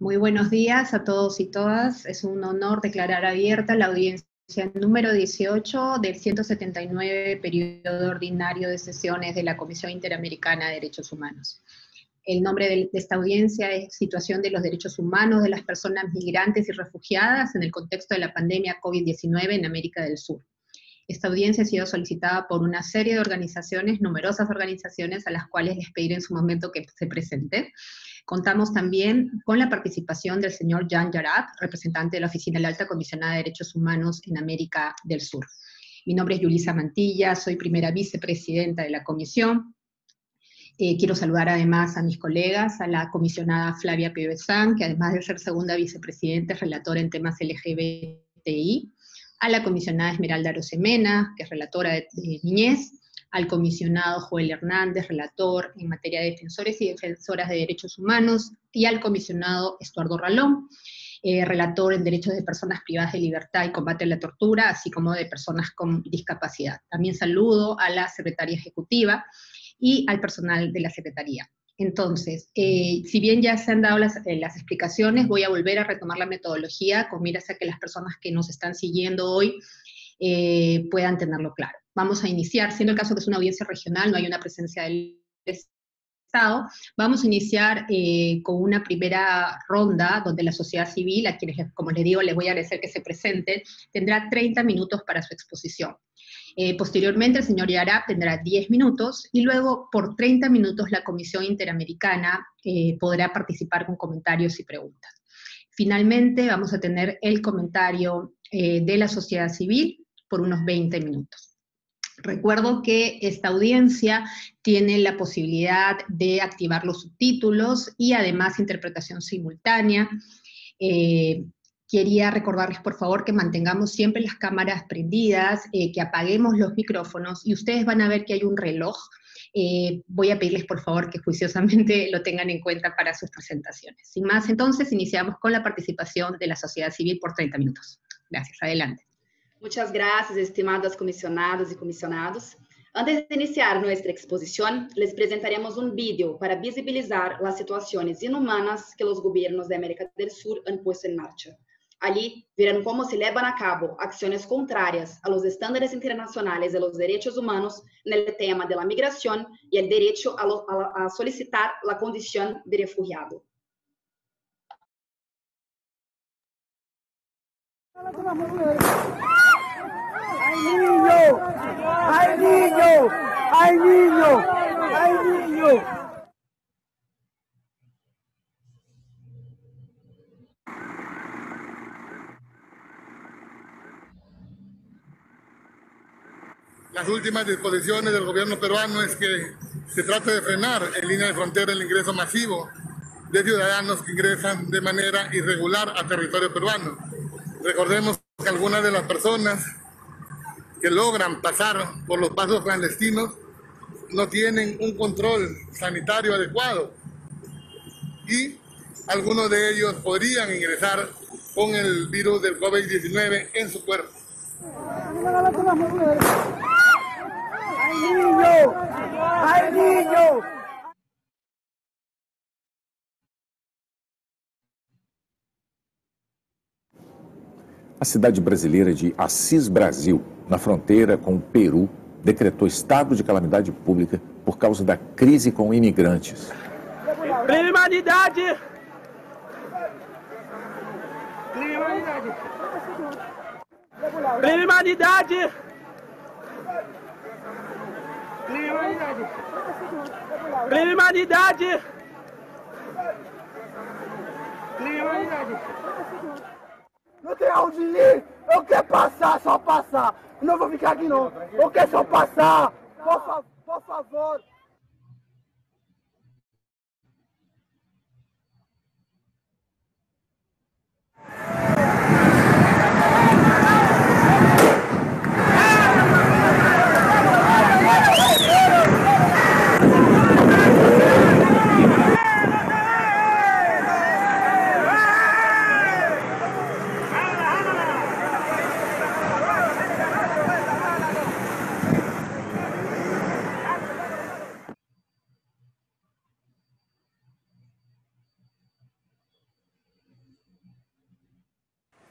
Muy buenos días a todos y todas. Es un honor declarar abierta la audiencia número 18 del 179 periodo ordinario de sesiones de la Comisión Interamericana de Derechos Humanos. El nombre de esta audiencia es Situación de los Derechos Humanos de las Personas Migrantes y Refugiadas en el contexto de la pandemia COVID-19 en América del Sur. Esta audiencia ha sido solicitada por una serie de organizaciones, numerosas organizaciones, a las cuales les pediré en su momento que se presenten. Contamos también con la participación del señor Jan Yarab, representante de la Oficina de la Alta Comisionada de Derechos Humanos en América del Sur. Mi nombre es Yulisa Mantilla, soy primera vicepresidenta de la comisión. Quiero saludar además a mis colegas, a la comisionada Flavia Pibesán, que además de ser segunda vicepresidenta es relatora en temas LGBTI, a la comisionada Esmeralda Arosemena, que es relatora de niñez, al comisionado Joel Hernández, relator en materia de defensores y defensoras de derechos humanos, y al comisionado Estuardo Ralón, relator en derechos de personas privadas de libertad y combate a la tortura, así como de personas con discapacidad. También saludo a la secretaria ejecutiva y al personal de la secretaría. Entonces, si bien ya se han dado las explicaciones, voy a volver a retomar la metodología con miras a que las personas que nos están siguiendo hoy puedan tenerlo claro. Vamos a iniciar, siendo el caso que es una audiencia regional, no hay una presencia del Estado, vamos a iniciar con una primera ronda donde la sociedad civil, a quienes, como les digo, les voy a agradecer que se presenten, tendrá 30 minutos para su exposición. Posteriormente el señor Yarab tendrá 10 minutos y luego por 30 minutos la Comisión Interamericana podrá participar con comentarios y preguntas. Finalmente vamos a tener el comentario de la sociedad civil por unos 20 minutos. Recuerdo que esta audiencia tiene la posibilidad de activar los subtítulos y además interpretación simultánea. Quería recordarles, por favor, que mantengamos siempre las cámaras prendidas, que apaguemos los micrófonos, y ustedes van a ver que hay un reloj. Voy a pedirles, por favor, que juiciosamente lo tengan en cuenta para sus presentaciones. Sin más, entonces, iniciamos con la participación de la sociedad civil por 30 minutos. Gracias, adelante. Muchas gracias, estimadas comisionadas y comisionados. Antes de iniciar nuestra exposición, les presentaremos un vídeo para visibilizar las situaciones inhumanas que los gobiernos de América del Sur han puesto en marcha. Allí verán cómo se llevan a cabo acciones contrarias a los estándares internacionales de los derechos humanos en el tema de la migración y el derecho a solicitar la condición de refugiado. ¡Ay, niño! ¡Ay, niño! ¡Ay, niño! ¡Ay, niño! Las últimas disposiciones del gobierno peruano es que se trata de frenar en línea de frontera el ingreso masivo de ciudadanos que ingresan de manera irregular a territorio peruano. Recordemos que algunas de las personas que logran pasar por los pasos clandestinos no tienen un control sanitario adecuado y algunos de ellos podrían ingresar con el virus del COVID-19 en su cuerpo. ¡Ay, niño! ¡Ay, niño! A cidade brasileira de Assis Brasil, na fronteira com o Peru, decretou estado de calamidade pública por causa da crise com imigrantes. Criminalidade! Criminalidade! Criminalidade! Criminalidade! Criminalidade! Criminalidade! Não tem onde ir! Eu quero passar, só passar! Não vou ficar aqui não! Eu quero só passar! Por favor!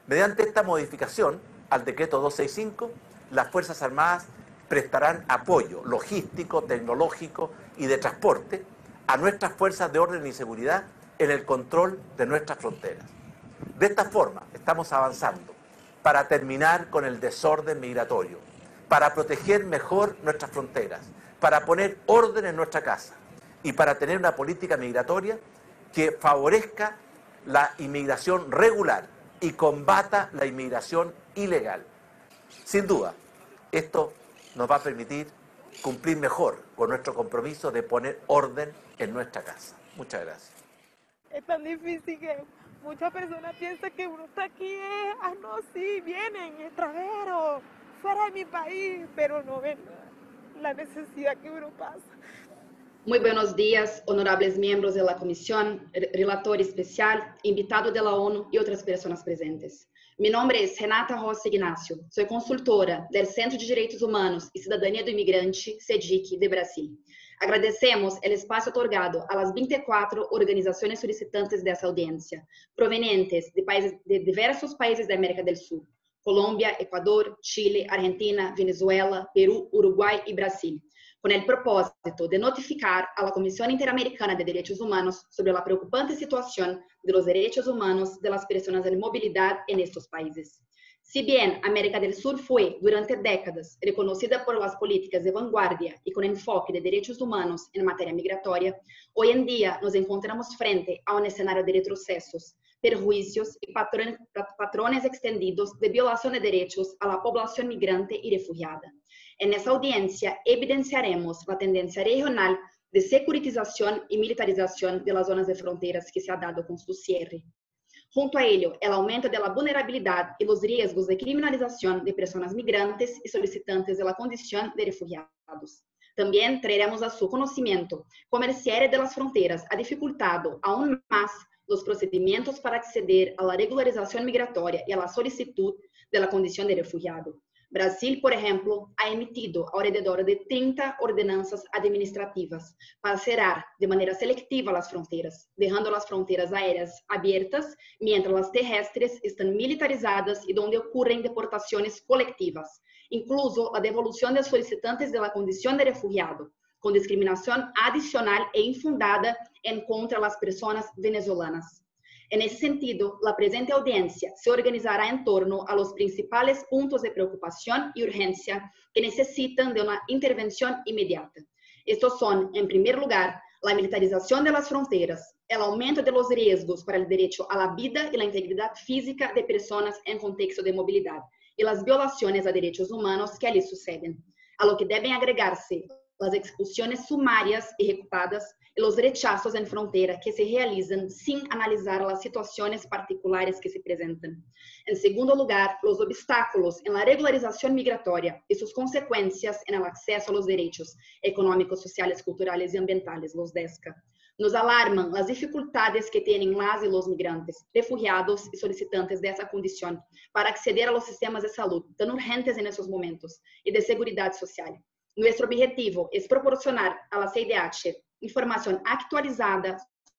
Mediante esta modificación al decreto 265, las Fuerzas Armadas prestarán apoyo logístico, tecnológico y de transporte a nuestras fuerzas de orden y seguridad en el control de nuestras fronteras. De esta forma estamos avanzando para terminar con el desorden migratorio, para proteger mejor nuestras fronteras, para poner orden en nuestra casa y para tener una política migratoria que favorezca la inmigración regular y combata la inmigración ilegal. Sin duda, esto nos va a permitir cumplir mejor con nuestro compromiso de poner orden en nuestra casa. Muchas gracias. Es tan difícil que muchas personas piensan que uno está aquí, no, sí, vienen extranjeros, fuera de mi país, pero no ven la necesidad que uno pasa. Muy buenos días, honorables miembros de la comisión, relator especial, invitado de la ONU y otras personas presentes. Mi nombre es Renata Rossi Ignacio, soy consultora del Centro de Direitos Humanos y Cidadania do Imigrante, CEDIC, de Brasil. Agradecemos el espacio otorgado a las 24 organizaciones solicitantes de esta audiencia, provenientes de diversos países de América del Sur, Colombia, Ecuador, Chile, Argentina, Venezuela, Perú, Uruguay y Brasil, con el propósito de notificar a la Comisión Interamericana de Derechos Humanos sobre la preocupante situación de los derechos humanos de las personas en movilidad en estos países. Si bien América del Sur fue, durante décadas, reconocida por las políticas de vanguardia y con enfoque de derechos humanos en materia migratoria, hoy en día nos encontramos frente a un escenario de retrocesos, perjuicios y patrones extendidos de violación de derechos a la población migrante y refugiada. En esta audiencia evidenciaremos la tendencia regional de securitización y militarización de las zonas de fronteras que se ha dado con su cierre. Junto a ello, el aumento de la vulnerabilidad y los riesgos de criminalización de personas migrantes y solicitantes de la condición de refugiados. También traeremos a su conocimiento cómo el cierre de las fronteras ha dificultado aún más los procedimientos para acceder a la regularización migratoria y a la solicitud de la condición de refugiado. Brasil, por ejemplo, ha emitido alrededor de 30 ordenanzas administrativas para cerrar de manera selectiva las fronteras, dejando las fronteras aéreas abiertas, mientras las terrestres están militarizadas y donde ocurren deportaciones colectivas, incluso la devolución de solicitantes de la condición de refugiado, con discriminación adicional e infundada en contra las personas venezolanas. En ese sentido, la presente audiencia se organizará en torno a los principales puntos de preocupación y urgencia que necesitan de una intervención inmediata. Estos son, en primer lugar, la militarización de las fronteras, el aumento de los riesgos para el derecho a la vida y la integridad física de personas en contexto de movilidad y las violaciones a derechos humanos que allí suceden, a lo que deben agregarse las expulsiones sumarias ejecutadas y los rechazos en frontera que se realizan sin analizar las situaciones particulares que se presentan. En segundo lugar, los obstáculos en la regularización migratoria y sus consecuencias en el acceso a los derechos económicos, sociales, culturales y ambientales, los DESCA. Nos alarman las dificultades que tienen las y los migrantes, refugiados y solicitantes de esa condición para acceder a los sistemas de salud tan urgentes en esos momentos y de seguridad social. Nuestro objetivo es proporcionar a la CIDH información actualizada.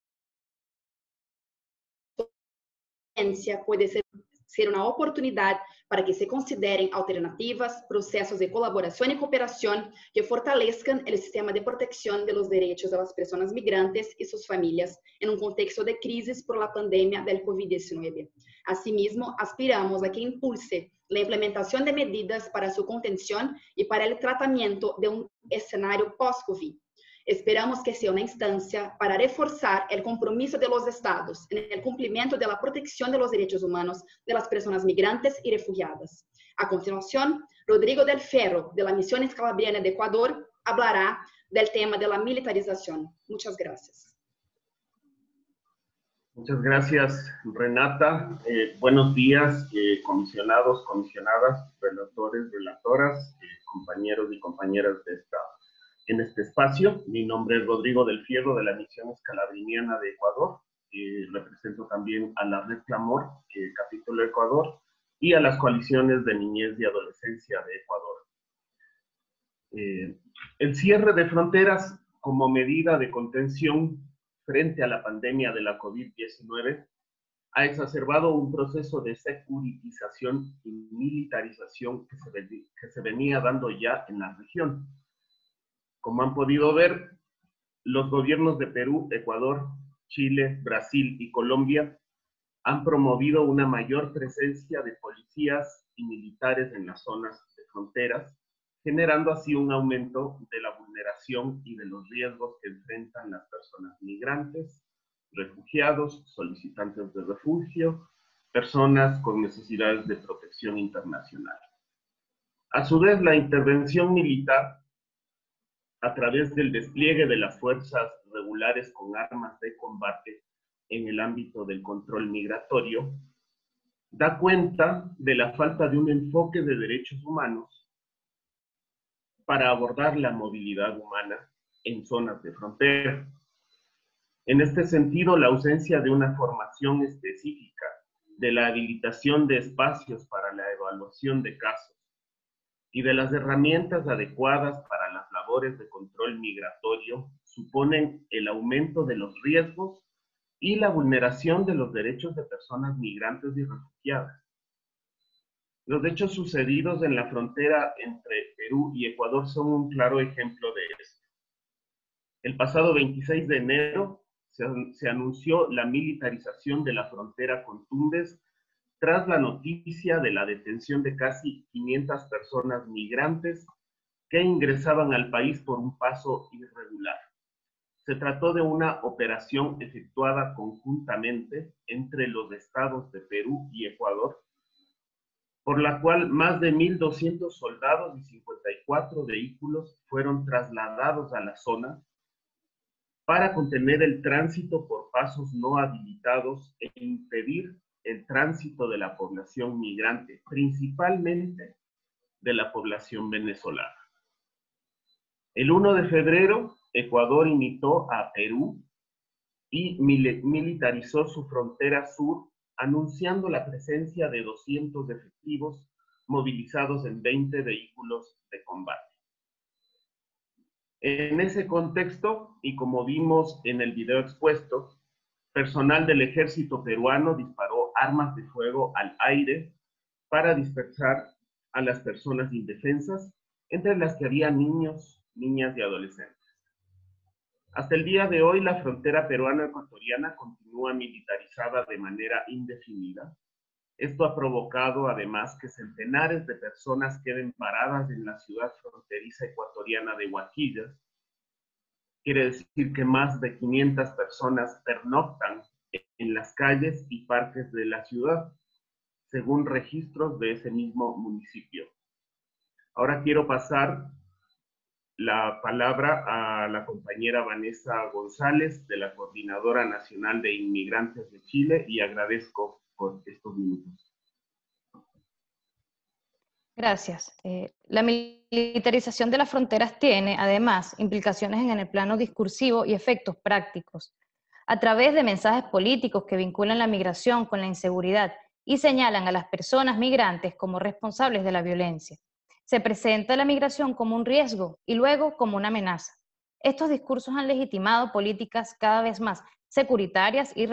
Puede ser una oportunidad para que se consideren alternativas, procesos de colaboración y cooperación que fortalezcan el sistema de protección de los derechos de las personas migrantes y sus familias en un contexto de crisis por la pandemia del COVID-19. Asimismo, aspiramos a que impulse la implementación de medidas para su contención y para el tratamiento de un escenario post-COVID. Esperamos que sea una instancia para reforzar el compromiso de los Estados en el cumplimiento de la protección de los derechos humanos de las personas migrantes y refugiadas. A continuación, Rodrigo del Ferro, de la Misión Escalabriana de Ecuador, hablará del tema de la militarización. Muchas gracias. Muchas gracias, Renata. Buenos días, comisionados, comisionadas, relatores, relatoras, compañeros y compañeras en este espacio. Mi nombre es Rodrigo del Fierro, de la Misión Escalabriniana de Ecuador. Represento también a la Red Clamor, capítulo Ecuador, y a las coaliciones de niñez y adolescencia de Ecuador. El cierre de fronteras como medida de contención frente a la pandemia de la COVID-19 ha exacerbado un proceso de securitización y militarización que se venía dando ya en la región. Como han podido ver, los gobiernos de Perú, Ecuador, Chile, Brasil y Colombia han promovido una mayor presencia de policías y militares en las zonas de fronteras, generando así un aumento de la vulneración y de los riesgos que enfrentan las personas migrantes, refugiados, solicitantes de refugio, personas con necesidades de protección internacional. A su vez, la intervención militar, a través del despliegue de las fuerzas regulares con armas de combate en el ámbito del control migratorio, da cuenta de la falta de un enfoque de derechos humanos para abordar la movilidad humana en zonas de frontera. En este sentido, la ausencia de una formación específica, de la habilitación de espacios para la evaluación de casos y de las herramientas adecuadas para las labores de control migratorio suponen el aumento de los riesgos y la vulneración de los derechos de personas migrantes y refugiadas. Los hechos sucedidos en la frontera entre Perú y Ecuador son un claro ejemplo de esto. El pasado 26 de enero se anunció la militarización de la frontera con Tumbes tras la noticia de la detención de casi 500 personas migrantes que ingresaban al país por un paso irregular. Se trató de una operación efectuada conjuntamente entre los estados de Perú y Ecuador, por la cual más de 1.200 soldados y 54 vehículos fueron trasladados a la zona para contener el tránsito por pasos no habilitados e impedir el tránsito de la población migrante, principalmente de la población venezolana. El 1 de febrero, Ecuador imitó a Perú y militarizó su frontera sur, anunciando la presencia de 200 efectivos movilizados en 20 vehículos de combate. En ese contexto, y como vimos en el video expuesto, personal del ejército peruano disparó armas de fuego al aire para dispersar a las personas indefensas, entre las que había niños, niñas y adolescentes. Hasta el día de hoy, la frontera peruano-ecuatoriana continúa militarizada de manera indefinida. Esto ha provocado, además, que centenares de personas queden paradas en la ciudad fronteriza ecuatoriana de Huaquillas. Quiere decir que más de 500 personas pernoctan en las calles y parques de la ciudad, según registros de ese mismo municipio. Ahora quiero pasar la palabra a la compañera Vanessa González, de la Coordinadora Nacional de Inmigrantes de Chile, y agradezco por estos minutos. Gracias. La militarización de las fronteras tiene, además, implicaciones en el plano discursivo y efectos prácticos. A través de mensajes políticos que vinculan la migración con la inseguridad y señalan a las personas migrantes como responsables de la violencia. Se presenta la migración como un riesgo y luego como una amenaza. Estos discursos han legitimado políticas cada vez más securitarias y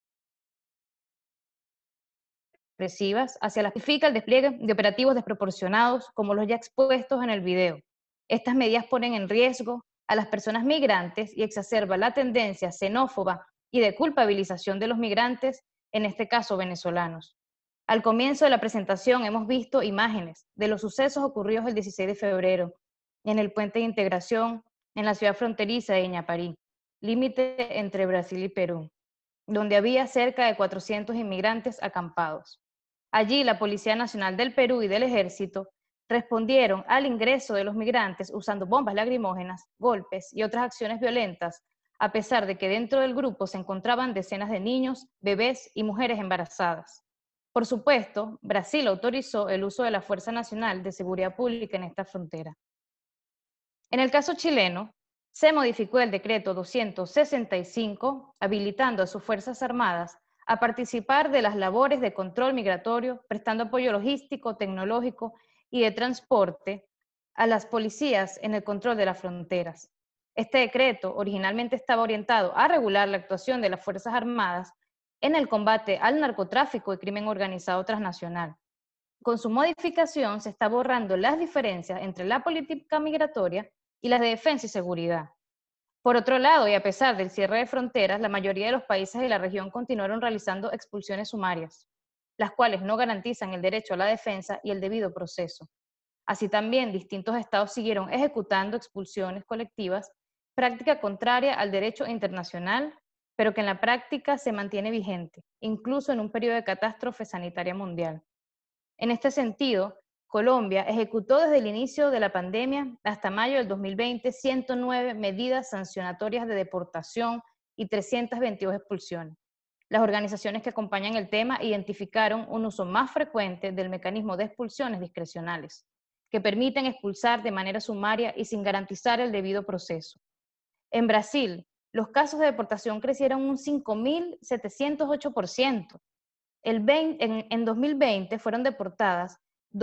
represivas hacia las que justifica el despliegue de operativos desproporcionados como los ya expuestos en el video. Estas medidas ponen en riesgo a las personas migrantes y exacerba la tendencia xenófoba y de culpabilización de los migrantes, en este caso venezolanos. Al comienzo de la presentación hemos visto imágenes de los sucesos ocurridos el 16 de febrero en el puente de integración en la ciudad fronteriza de Ñaparí, límite entre Brasil y Perú, donde había cerca de 400 inmigrantes acampados. Allí la Policía Nacional del Perú y del Ejército respondieron al ingreso de los migrantes usando bombas lacrimógenas, golpes y otras acciones violentas, a pesar de que dentro del grupo se encontraban decenas de niños, bebés y mujeres embarazadas. Por supuesto, Brasil autorizó el uso de la Fuerza Nacional de Seguridad Pública en esta frontera. En el caso chileno, se modificó el decreto 265, habilitando a sus Fuerzas Armadas a participar de las labores de control migratorio, prestando apoyo logístico, tecnológico y de transporte a las policías en el control de las fronteras. Este decreto originalmente estaba orientado a regular la actuación de las Fuerzas Armadas en el combate al narcotráfico y crimen organizado transnacional. Con su modificación se está borrando las diferencias entre la política migratoria y las de defensa y seguridad. Por otro lado, y a pesar del cierre de fronteras, la mayoría de los países de la región continuaron realizando expulsiones sumarias, las cuales no garantizan el derecho a la defensa y el debido proceso. Así también, distintos estados siguieron ejecutando expulsiones colectivas, práctica contraria al derecho internacional, pero que en la práctica se mantiene vigente, incluso en un periodo de catástrofe sanitaria mundial. En este sentido, Colombia ejecutó desde el inicio de la pandemia hasta mayo del 2020 109 medidas sancionatorias de deportación y 322 expulsiones. Las organizaciones que acompañan el tema identificaron un uso más frecuente del mecanismo de expulsiones discrecionales, que permiten expulsar de manera sumaria y sin garantizar el debido proceso. En Brasil, los casos de deportación crecieron un 5.708%. En 2020 fueron deportadas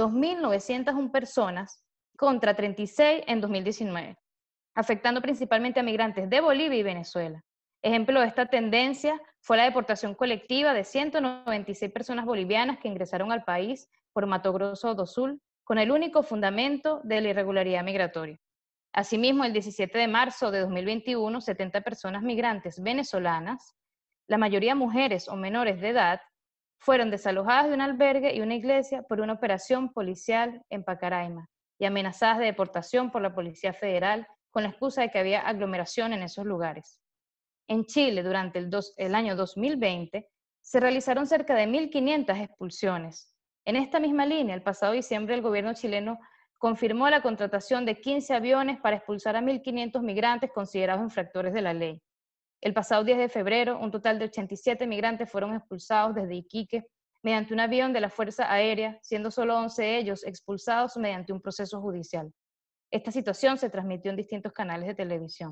2.901 personas contra 36 en 2019, afectando principalmente a migrantes de Bolivia y Venezuela. Ejemplo de esta tendencia fue la deportación colectiva de 196 personas bolivianas que ingresaron al país por Mato Grosso do Sul con el único fundamento de la irregularidad migratoria. Asimismo, el 17 de marzo de 2021, 70 personas migrantes venezolanas, la mayoría mujeres o menores de edad, fueron desalojadas de un albergue y una iglesia por una operación policial en Pacaraima y amenazadas de deportación por la Policía Federal con la excusa de que había aglomeración en esos lugares. En Chile, durante el año 2020, se realizaron cerca de 1.500 expulsiones. En esta misma línea, el pasado diciembre, el gobierno chileno confirmó la contratación de 15 aviones para expulsar a 1.500 migrantes considerados infractores de la ley. El pasado 10 de febrero, un total de 87 migrantes fueron expulsados desde Iquique mediante un avión de la Fuerza Aérea, siendo solo 11 de ellos expulsados mediante un proceso judicial. Esta situación se transmitió en distintos canales de televisión.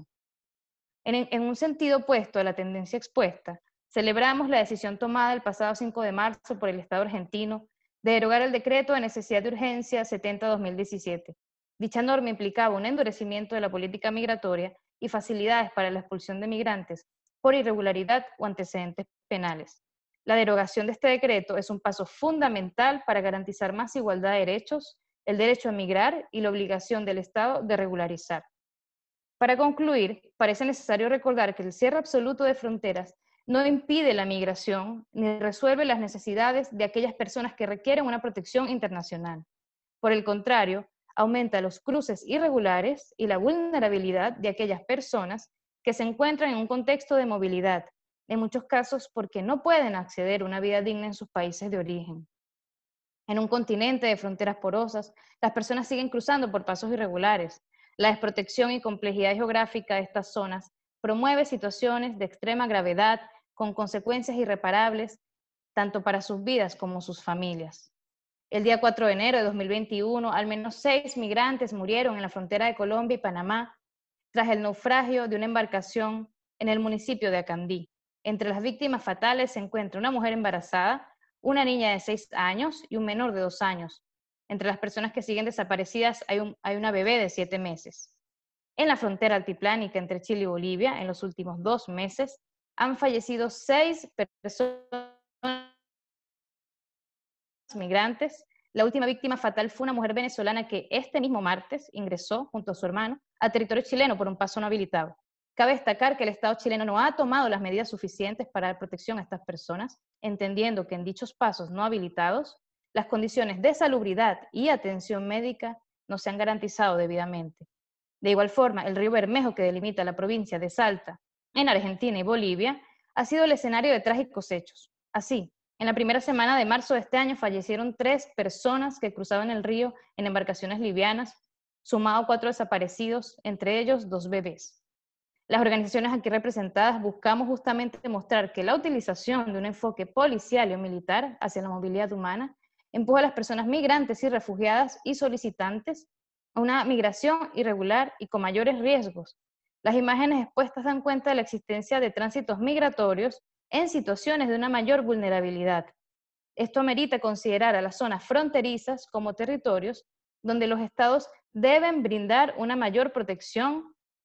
En un sentido opuesto a la tendencia expuesta, celebramos la decisión tomada el pasado 5 de marzo por el Estado argentino de derogar el decreto de necesidad de urgencia 70-2017. Dicha norma implicaba un endurecimiento de la política migratoria y facilidades para la expulsión de migrantes por irregularidad o antecedentes penales. La derogación de este decreto es un paso fundamental para garantizar más igualdad de derechos, el derecho a migrar y la obligación del Estado de regularizar. Para concluir, parece necesario recordar que el cierre absoluto de fronteras no impide la migración ni resuelve las necesidades de aquellas personas que requieren una protección internacional. Por el contrario, aumenta los cruces irregulares y la vulnerabilidad de aquellas personas que se encuentran en un contexto de movilidad, en muchos casos porque no pueden acceder a una vida digna en sus países de origen. En un continente de fronteras porosas, las personas siguen cruzando por pasos irregulares. La desprotección y complejidad geográfica de estas zonas promueve situaciones de extrema gravedad con consecuencias irreparables tanto para sus vidas como sus familias. El día 4 de enero de 2021, al menos 6 migrantes murieron en la frontera de Colombia y Panamá tras el naufragio de una embarcación en el municipio de Acandí. Entre las víctimas fatales se encuentra una mujer embarazada, una niña de 6 años y un menor de 2 años. Entre las personas que siguen desaparecidas hay una bebé de 7 meses. En la frontera altiplánica entre Chile y Bolivia, en los últimos 2 meses, han fallecido 6 personas migrantes. La última víctima fatal fue una mujer venezolana que este mismo martes ingresó, junto a su hermano, a territorio chileno por un paso no habilitado. Cabe destacar que el Estado chileno no ha tomado las medidas suficientes para dar protección a estas personas, entendiendo que en dichos pasos no habilitados, las condiciones de salubridad y atención médica no se han garantizado debidamente. De igual forma, el río Bermejo, que delimita la provincia de Salta, en Argentina y Bolivia, ha sido el escenario de trágicos hechos. Así, en la primera semana de marzo de este año fallecieron 3 personas que cruzaban el río en embarcaciones livianas, sumado 4 desaparecidos, entre ellos 2 bebés. Las organizaciones aquí representadas buscamos justamente demostrar que la utilización de un enfoque policial o militar hacia la movilidad humana empuja a las personas migrantes y refugiadas y solicitantes a una migración irregular y con mayores riesgos. Las imágenes expuestas dan cuenta de la existencia de tránsitos migratorios en situaciones de una mayor vulnerabilidad. Esto amerita considerar a las zonas fronterizas como territorios donde los estados deben brindar una mayor protección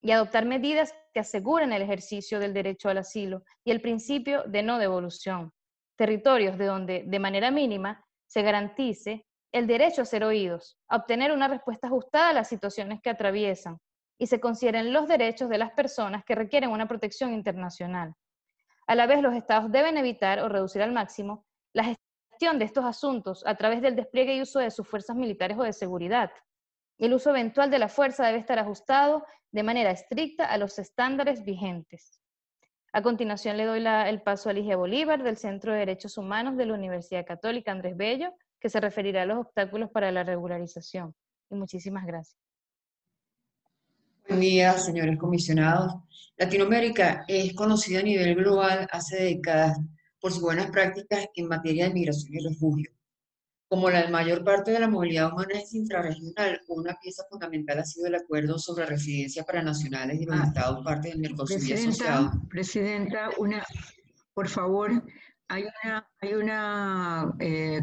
y adoptar medidas que aseguren el ejercicio del derecho al asilo y el principio de no devolución. Territorios de donde, de manera mínima, se garantice el derecho a ser oídos, a obtener una respuesta ajustada a las situaciones que atraviesan y se consideren los derechos de las personas que requieren una protección internacional. A la vez, los estados deben evitar o reducir al máximo la gestión de estos asuntos a través del despliegue y uso de sus fuerzas militares o de seguridad. El uso eventual de la fuerza debe estar ajustado de manera estricta a los estándares vigentes. A continuación le doy el paso a Ligia Bolívar, del Centro de Derechos Humanos de la Universidad Católica Andrés Bello, que se referirá a los obstáculos para la regularización. Y muchísimas gracias. Buen día, señores comisionados. Latinoamérica es conocida a nivel global hace décadas por sus buenas prácticas en materia de migración y refugio. Como la mayor parte de la movilidad humana es intrarregional, una pieza fundamental ha sido el acuerdo sobre residencia para nacionales de los estados parte del Mercosur y asociados. Presidenta, por favor, hay una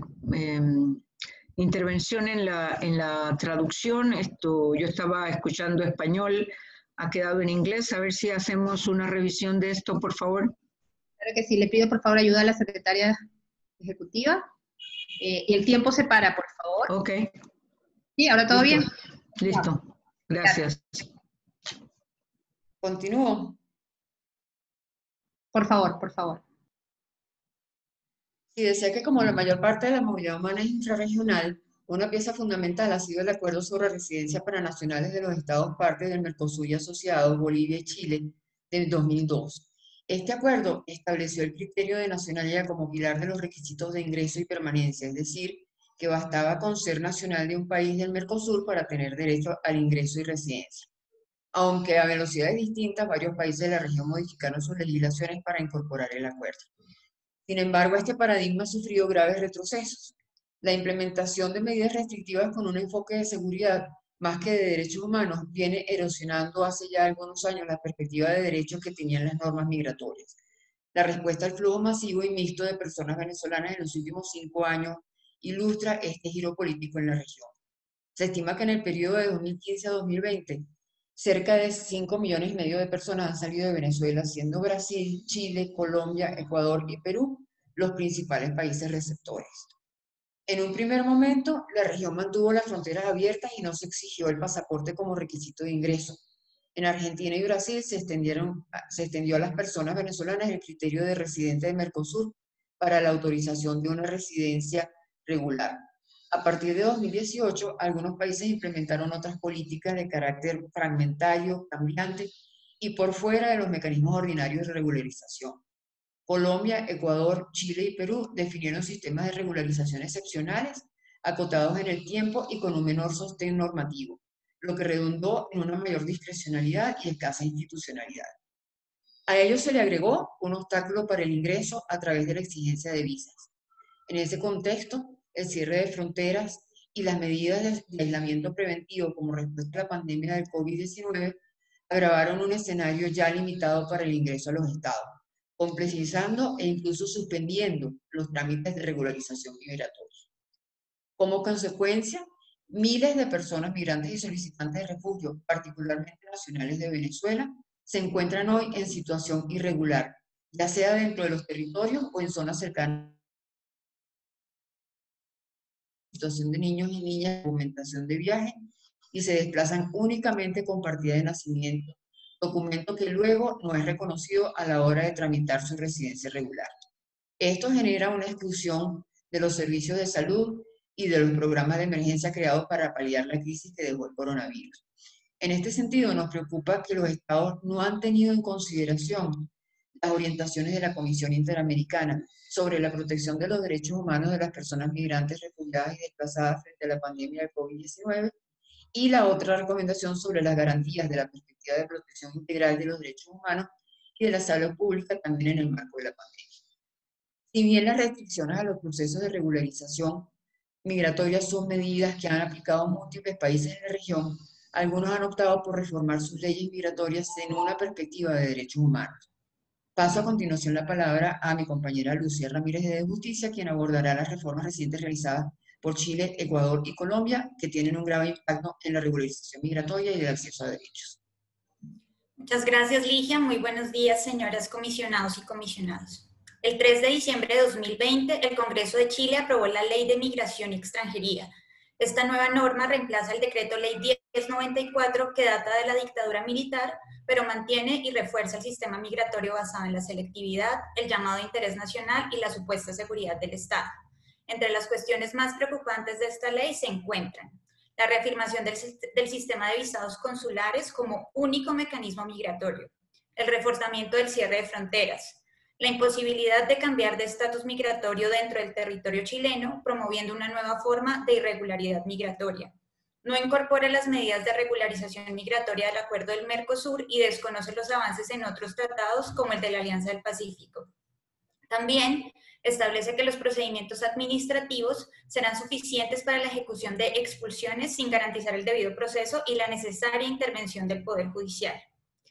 intervención en la traducción. Yo estaba escuchando español, ha quedado en inglés. A ver si hacemos una revisión de esto, por favor. Claro que sí, le pido por favor ayuda a la secretaria ejecutiva. Y el tiempo se para, por favor. Ok. Sí, ahora todo bien. Listo. Gracias. ¿Continúo? Por favor, por favor. Sí, decía que como la mayor parte de la movilidad humana es intrarregional, una pieza fundamental ha sido el acuerdo sobre residencia para nacionales de los estados parte del Mercosur y asociados, Bolivia y Chile, del 2002. Este acuerdo estableció el criterio de nacionalidad como pilar de los requisitos de ingreso y permanencia, es decir, que bastaba con ser nacional de un país del Mercosur para tener derecho al ingreso y residencia. Aunque a velocidades distintas, varios países de la región modificaron sus legislaciones para incorporar el acuerdo. Sin embargo, este paradigma ha sufrido graves retrocesos. La implementación de medidas restrictivas con un enfoque de seguridad más que de derechos humanos viene erosionando hace ya algunos años la perspectiva de derechos que tenían las normas migratorias. La respuesta al flujo masivo y mixto de personas venezolanas en los últimos 5 años ilustra este giro político en la región. Se estima que en el periodo de 2015 a 2020, cerca de 5,5 millones de personas han salido de Venezuela, siendo Brasil, Chile, Colombia, Ecuador y Perú los principales países receptores. En un primer momento, la región mantuvo las fronteras abiertas y no se exigió el pasaporte como requisito de ingreso. En Argentina y Brasil se extendió a las personas venezolanas el criterio de residente de Mercosur para la autorización de una residencia regular. A partir de 2018, algunos países implementaron otras políticas de carácter fragmentario, cambiante y por fuera de los mecanismos ordinarios de regularización. Colombia, Ecuador, Chile y Perú definieron sistemas de regularización excepcionales, acotados en el tiempo y con un menor sostén normativo, lo que redundó en una mayor discrecionalidad y escasa institucionalidad. A ello se le agregó un obstáculo para el ingreso a través de la exigencia de visas. En ese contexto, el cierre de fronteras y las medidas de aislamiento preventivo como respuesta a la pandemia del COVID-19 agravaron un escenario ya limitado para el ingreso a los estados, complejizando e incluso suspendiendo los trámites de regularización migratoria. Como consecuencia, miles de personas migrantes y solicitantes de refugio, particularmente nacionales de Venezuela, se encuentran hoy en situación irregular, ya sea dentro de los territorios o en zonas cercanas. Situación de niños y niñas, documentación de viaje, y se desplazan únicamente con partida de nacimiento, documento que luego no es reconocido a la hora de tramitar su residencia regular. Esto genera una exclusión de los servicios de salud y de los programas de emergencia creados para paliar la crisis que dejó el coronavirus. En este sentido, nos preocupa que los estados no han tenido en consideración las orientaciones de la Comisión Interamericana sobre la protección de los derechos humanos de las personas migrantes, refugiadas y desplazadas frente a la pandemia del COVID-19, y la otra recomendación sobre las garantías de la perspectiva de protección integral de los derechos humanos y de la salud pública también en el marco de la pandemia. Si bien las restricciones a los procesos de regularización migratoria son medidas que han aplicado múltiples países en la región, algunos han optado por reformar sus leyes migratorias en una perspectiva de derechos humanos. Paso a continuación la palabra a mi compañera Lucía Ramírez de Justicia, quien abordará las reformas recientes realizadas por Chile, Ecuador y Colombia, que tienen un grave impacto en la regularización migratoria y el acceso a derechos. Muchas gracias, Ligia. Muy buenos días, señoras comisionados y comisionados. El 3 de diciembre de 2020, el Congreso de Chile aprobó la Ley de Migración y Extranjería. Esta nueva norma reemplaza el Decreto Ley 1094, que data de la dictadura militar, pero mantiene y refuerza el sistema migratorio basado en la selectividad, el llamado interés nacional y la supuesta seguridad del Estado. Entre las cuestiones más preocupantes de esta ley se encuentran la reafirmación del sistema de visados consulares como único mecanismo migratorio, el reforzamiento del cierre de fronteras, la imposibilidad de cambiar de estatus migratorio dentro del territorio chileno, promoviendo una nueva forma de irregularidad migratoria. No incorpora las medidas de regularización migratoria del Acuerdo del Mercosur y desconoce los avances en otros tratados como el de la Alianza del Pacífico. También establece que los procedimientos administrativos serán suficientes para la ejecución de expulsiones sin garantizar el debido proceso y la necesaria intervención del Poder Judicial.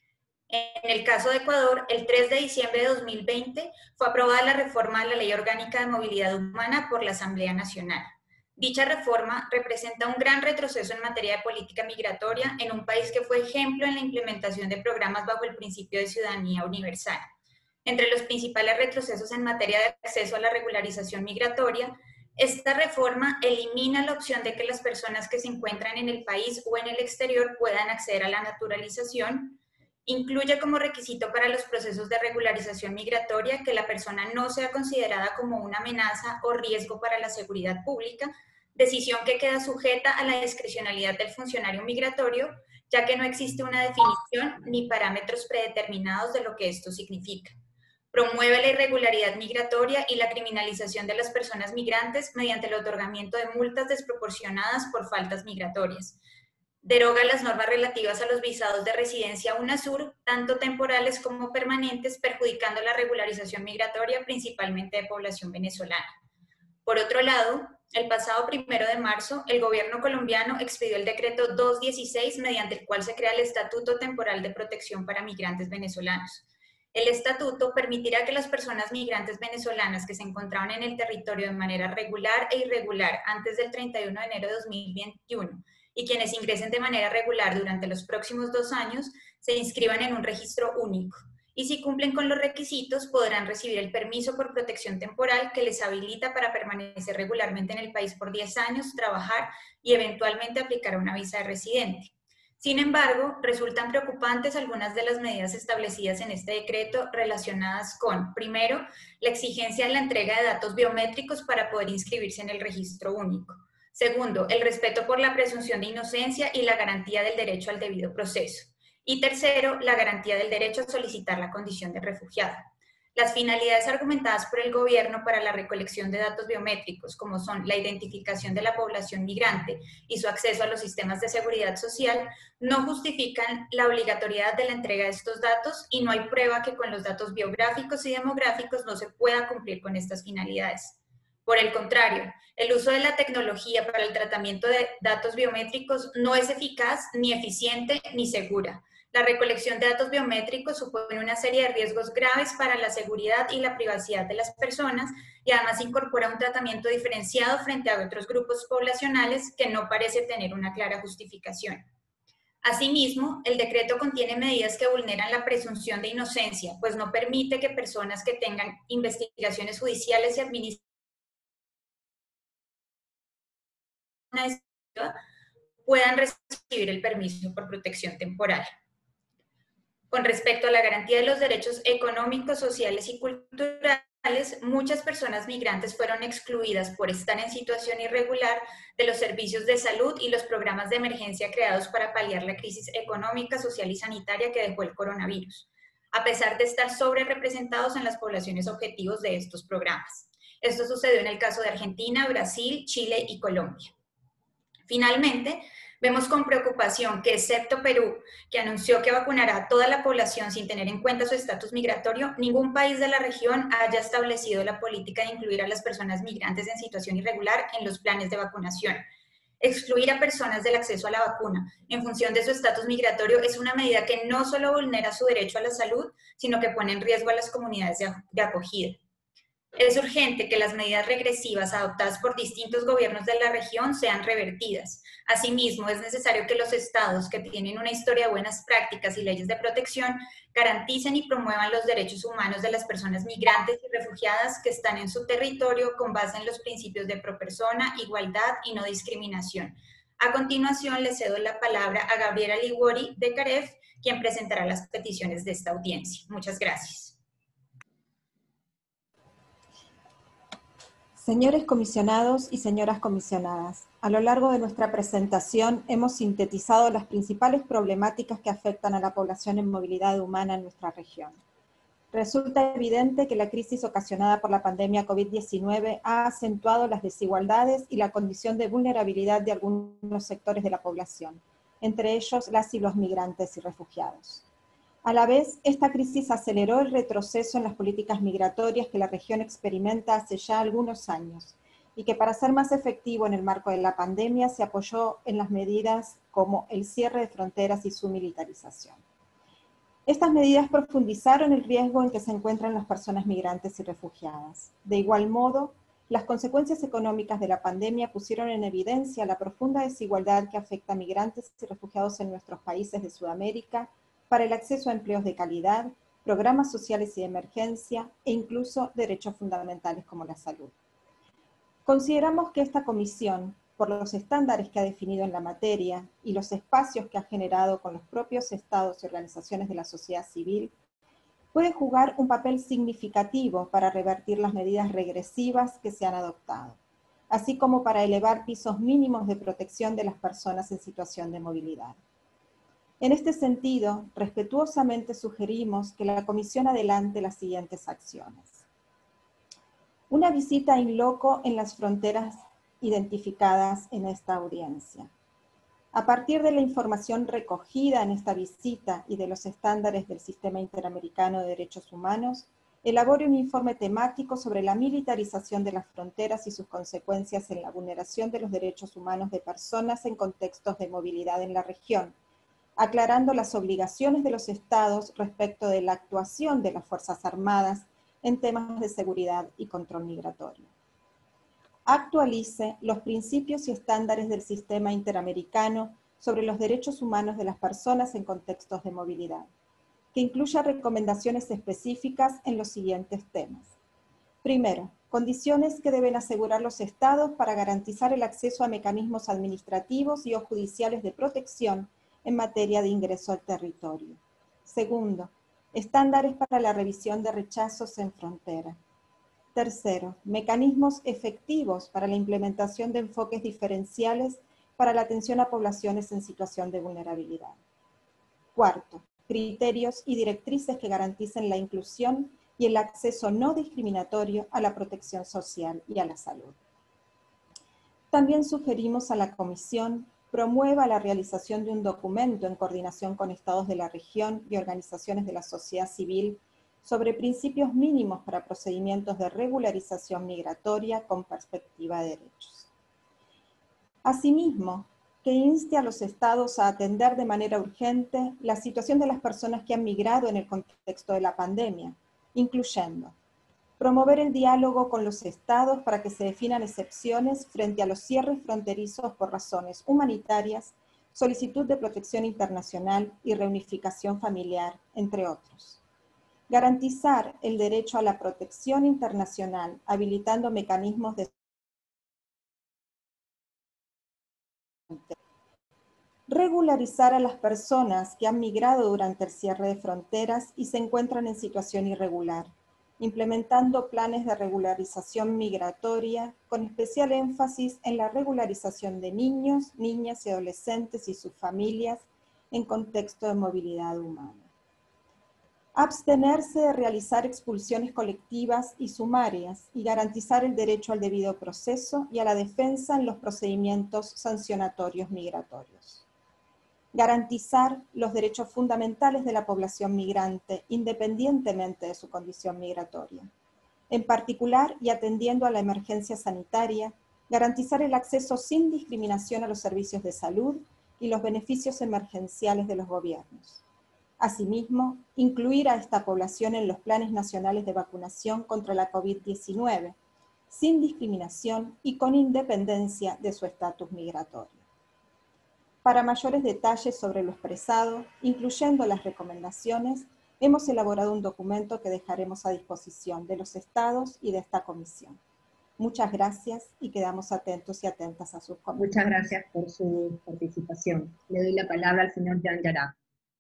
En el caso de Ecuador, el 3 de diciembre de 2020 fue aprobada la reforma de la Ley Orgánica de Movilidad Humana por la Asamblea Nacional. Dicha reforma representa un gran retroceso en materia de política migratoria en un país que fue ejemplo en la implementación de programas bajo el principio de ciudadanía universal. Entre los principales retrocesos en materia de acceso a la regularización migratoria, esta reforma elimina la opción de que las personas que se encuentran en el país o en el exterior puedan acceder a la naturalización, incluye como requisito para los procesos de regularización migratoria que la persona no sea considerada como una amenaza o riesgo para la seguridad pública, decisión que queda sujeta a la discrecionalidad del funcionario migratorio, ya que no existe una definición ni parámetros predeterminados de lo que esto significa. Promueve la irregularidad migratoria y la criminalización de las personas migrantes mediante el otorgamiento de multas desproporcionadas por faltas migratorias. Deroga las normas relativas a los visados de residencia UNASUR, tanto temporales como permanentes, perjudicando la regularización migratoria principalmente de población venezolana. Por otro lado, el pasado 1 de marzo, el gobierno colombiano expidió el decreto 216, mediante el cual se crea el Estatuto Temporal de Protección para Migrantes Venezolanos. El estatuto permitirá que las personas migrantes venezolanas que se encontraban en el territorio de manera regular e irregular antes del 31 de enero de 2021 y quienes ingresen de manera regular durante los próximos 2 años se inscriban en un registro único. Y si cumplen con los requisitos, podrán recibir el permiso por protección temporal que les habilita para permanecer regularmente en el país por 10 años, trabajar y eventualmente aplicar una visa de residente. Sin embargo, resultan preocupantes algunas de las medidas establecidas en este decreto relacionadas con, primero, la exigencia de la entrega de datos biométricos para poder inscribirse en el registro único. Segundo, el respeto por la presunción de inocencia y la garantía del derecho al debido proceso. Y tercero, la garantía del derecho a solicitar la condición de refugiado. Las finalidades argumentadas por el gobierno para la recolección de datos biométricos, como son la identificación de la población migrante y su acceso a los sistemas de seguridad social, no justifican la obligatoriedad de la entrega de estos datos y no hay prueba que con los datos biográficos y demográficos no se pueda cumplir con estas finalidades. Por el contrario, el uso de la tecnología para el tratamiento de datos biométricos no es eficaz, ni eficiente, ni segura. La recolección de datos biométricos supone una serie de riesgos graves para la seguridad y la privacidad de las personas y además incorpora un tratamiento diferenciado frente a otros grupos poblacionales que no parece tener una clara justificación. Asimismo, el decreto contiene medidas que vulneran la presunción de inocencia, pues no permite que personas que tengan investigaciones judiciales y administrativas puedan recibir el permiso por protección temporal. Con respecto a la garantía de los derechos económicos, sociales y culturales, muchas personas migrantes fueron excluidas por estar en situación irregular de los servicios de salud y los programas de emergencia creados para paliar la crisis económica, social y sanitaria que dejó el coronavirus, a pesar de estar sobrerepresentados en las poblaciones objetivos de estos programas. Esto sucedió en el caso de Argentina, Brasil, Chile y Colombia. Finalmente, vemos con preocupación que, excepto Perú, que anunció que vacunará a toda la población sin tener en cuenta su estatus migratorio, ningún país de la región haya establecido la política de incluir a las personas migrantes en situación irregular en los planes de vacunación. Excluir a personas del acceso a la vacuna en función de su estatus migratorio es una medida que no solo vulnera su derecho a la salud, sino que pone en riesgo a las comunidades de acogida. Es urgente que las medidas regresivas adoptadas por distintos gobiernos de la región sean revertidas. Asimismo, es necesario que los estados que tienen una historia de buenas prácticas y leyes de protección garanticen y promuevan los derechos humanos de las personas migrantes y refugiadas que están en su territorio con base en los principios de pro persona, igualdad y no discriminación. A continuación, le cedo la palabra a Gabriela Liguori de CAREF, quien presentará las peticiones de esta audiencia. Muchas gracias. Señores comisionados y señoras comisionadas, a lo largo de nuestra presentación hemos sintetizado las principales problemáticas que afectan a la población en movilidad humana en nuestra región. Resulta evidente que la crisis ocasionada por la pandemia COVID-19 ha acentuado las desigualdades y la condición de vulnerabilidad de algunos sectores de la población, entre ellos las y los migrantes y refugiados. A la vez, esta crisis aceleró el retroceso en las políticas migratorias que la región experimenta hace ya algunos años y que para ser más efectivo en el marco de la pandemia se apoyó en las medidas como el cierre de fronteras y su militarización. Estas medidas profundizaron el riesgo en que se encuentran las personas migrantes y refugiadas. De igual modo, las consecuencias económicas de la pandemia pusieron en evidencia la profunda desigualdad que afecta a migrantes y refugiados en nuestros países de Sudamérica para el acceso a empleos de calidad, programas sociales y de emergencia e incluso derechos fundamentales como la salud. Consideramos que esta comisión, por los estándares que ha definido en la materia y los espacios que ha generado con los propios estados y organizaciones de la sociedad civil, puede jugar un papel significativo para revertir las medidas regresivas que se han adoptado, así como para elevar pisos mínimos de protección de las personas en situación de movilidad. En este sentido, respetuosamente sugerimos que la Comisión adelante las siguientes acciones. Una visita in loco en las fronteras identificadas en esta audiencia. A partir de la información recogida en esta visita y de los estándares del Sistema Interamericano de Derechos Humanos, elabore un informe temático sobre la militarización de las fronteras y sus consecuencias en la vulneración de los derechos humanos de personas en contextos de movilidad en la región, aclarando las obligaciones de los estados respecto de la actuación de las Fuerzas Armadas en temas de seguridad y control migratorio. Actualice los principios y estándares del Sistema Interamericano sobre los derechos humanos de las personas en contextos de movilidad, que incluya recomendaciones específicas en los siguientes temas. Primero, condiciones que deben asegurar los estados para garantizar el acceso a mecanismos administrativos y o judiciales de protección en materia de ingreso al territorio. Segundo, estándares para la revisión de rechazos en frontera. Tercero, mecanismos efectivos para la implementación de enfoques diferenciales para la atención a poblaciones en situación de vulnerabilidad. Cuarto, criterios y directrices que garanticen la inclusión y el acceso no discriminatorio a la protección social y a la salud. También sugerimos a la Comisión promueva la realización de un documento en coordinación con estados de la región y organizaciones de la sociedad civil sobre principios mínimos para procedimientos de regularización migratoria con perspectiva de derechos. Asimismo, que inste a los estados a atender de manera urgente la situación de las personas que han migrado en el contexto de la pandemia, incluyendo promover el diálogo con los estados para que se definan excepciones frente a los cierres fronterizos por razones humanitarias, solicitud de protección internacional y reunificación familiar, entre otros. Garantizar el derecho a la protección internacional, habilitando mecanismos de regularizar a las personas que han migrado durante el cierre de fronteras y se encuentran en situación irregular, implementando planes de regularización migratoria con especial énfasis en la regularización de niños, niñas y adolescentes y sus familias en contexto de movilidad humana. Abstenerse de realizar expulsiones colectivas y sumarias y garantizar el derecho al debido proceso y a la defensa en los procedimientos sancionatorios migratorios. Garantizar los derechos fundamentales de la población migrante independientemente de su condición migratoria. En particular, y atendiendo a la emergencia sanitaria, garantizar el acceso sin discriminación a los servicios de salud y los beneficios emergenciales de los gobiernos. Asimismo, incluir a esta población en los planes nacionales de vacunación contra la COVID-19, sin discriminación y con independencia de su estatus migratorio. Para mayores detalles sobre lo expresado, incluyendo las recomendaciones, hemos elaborado un documento que dejaremos a disposición de los estados y de esta comisión. Muchas gracias y quedamos atentos y atentas a sus comentarios. Muchas gracias por su participación. Le doy la palabra al señor Jan Yarab.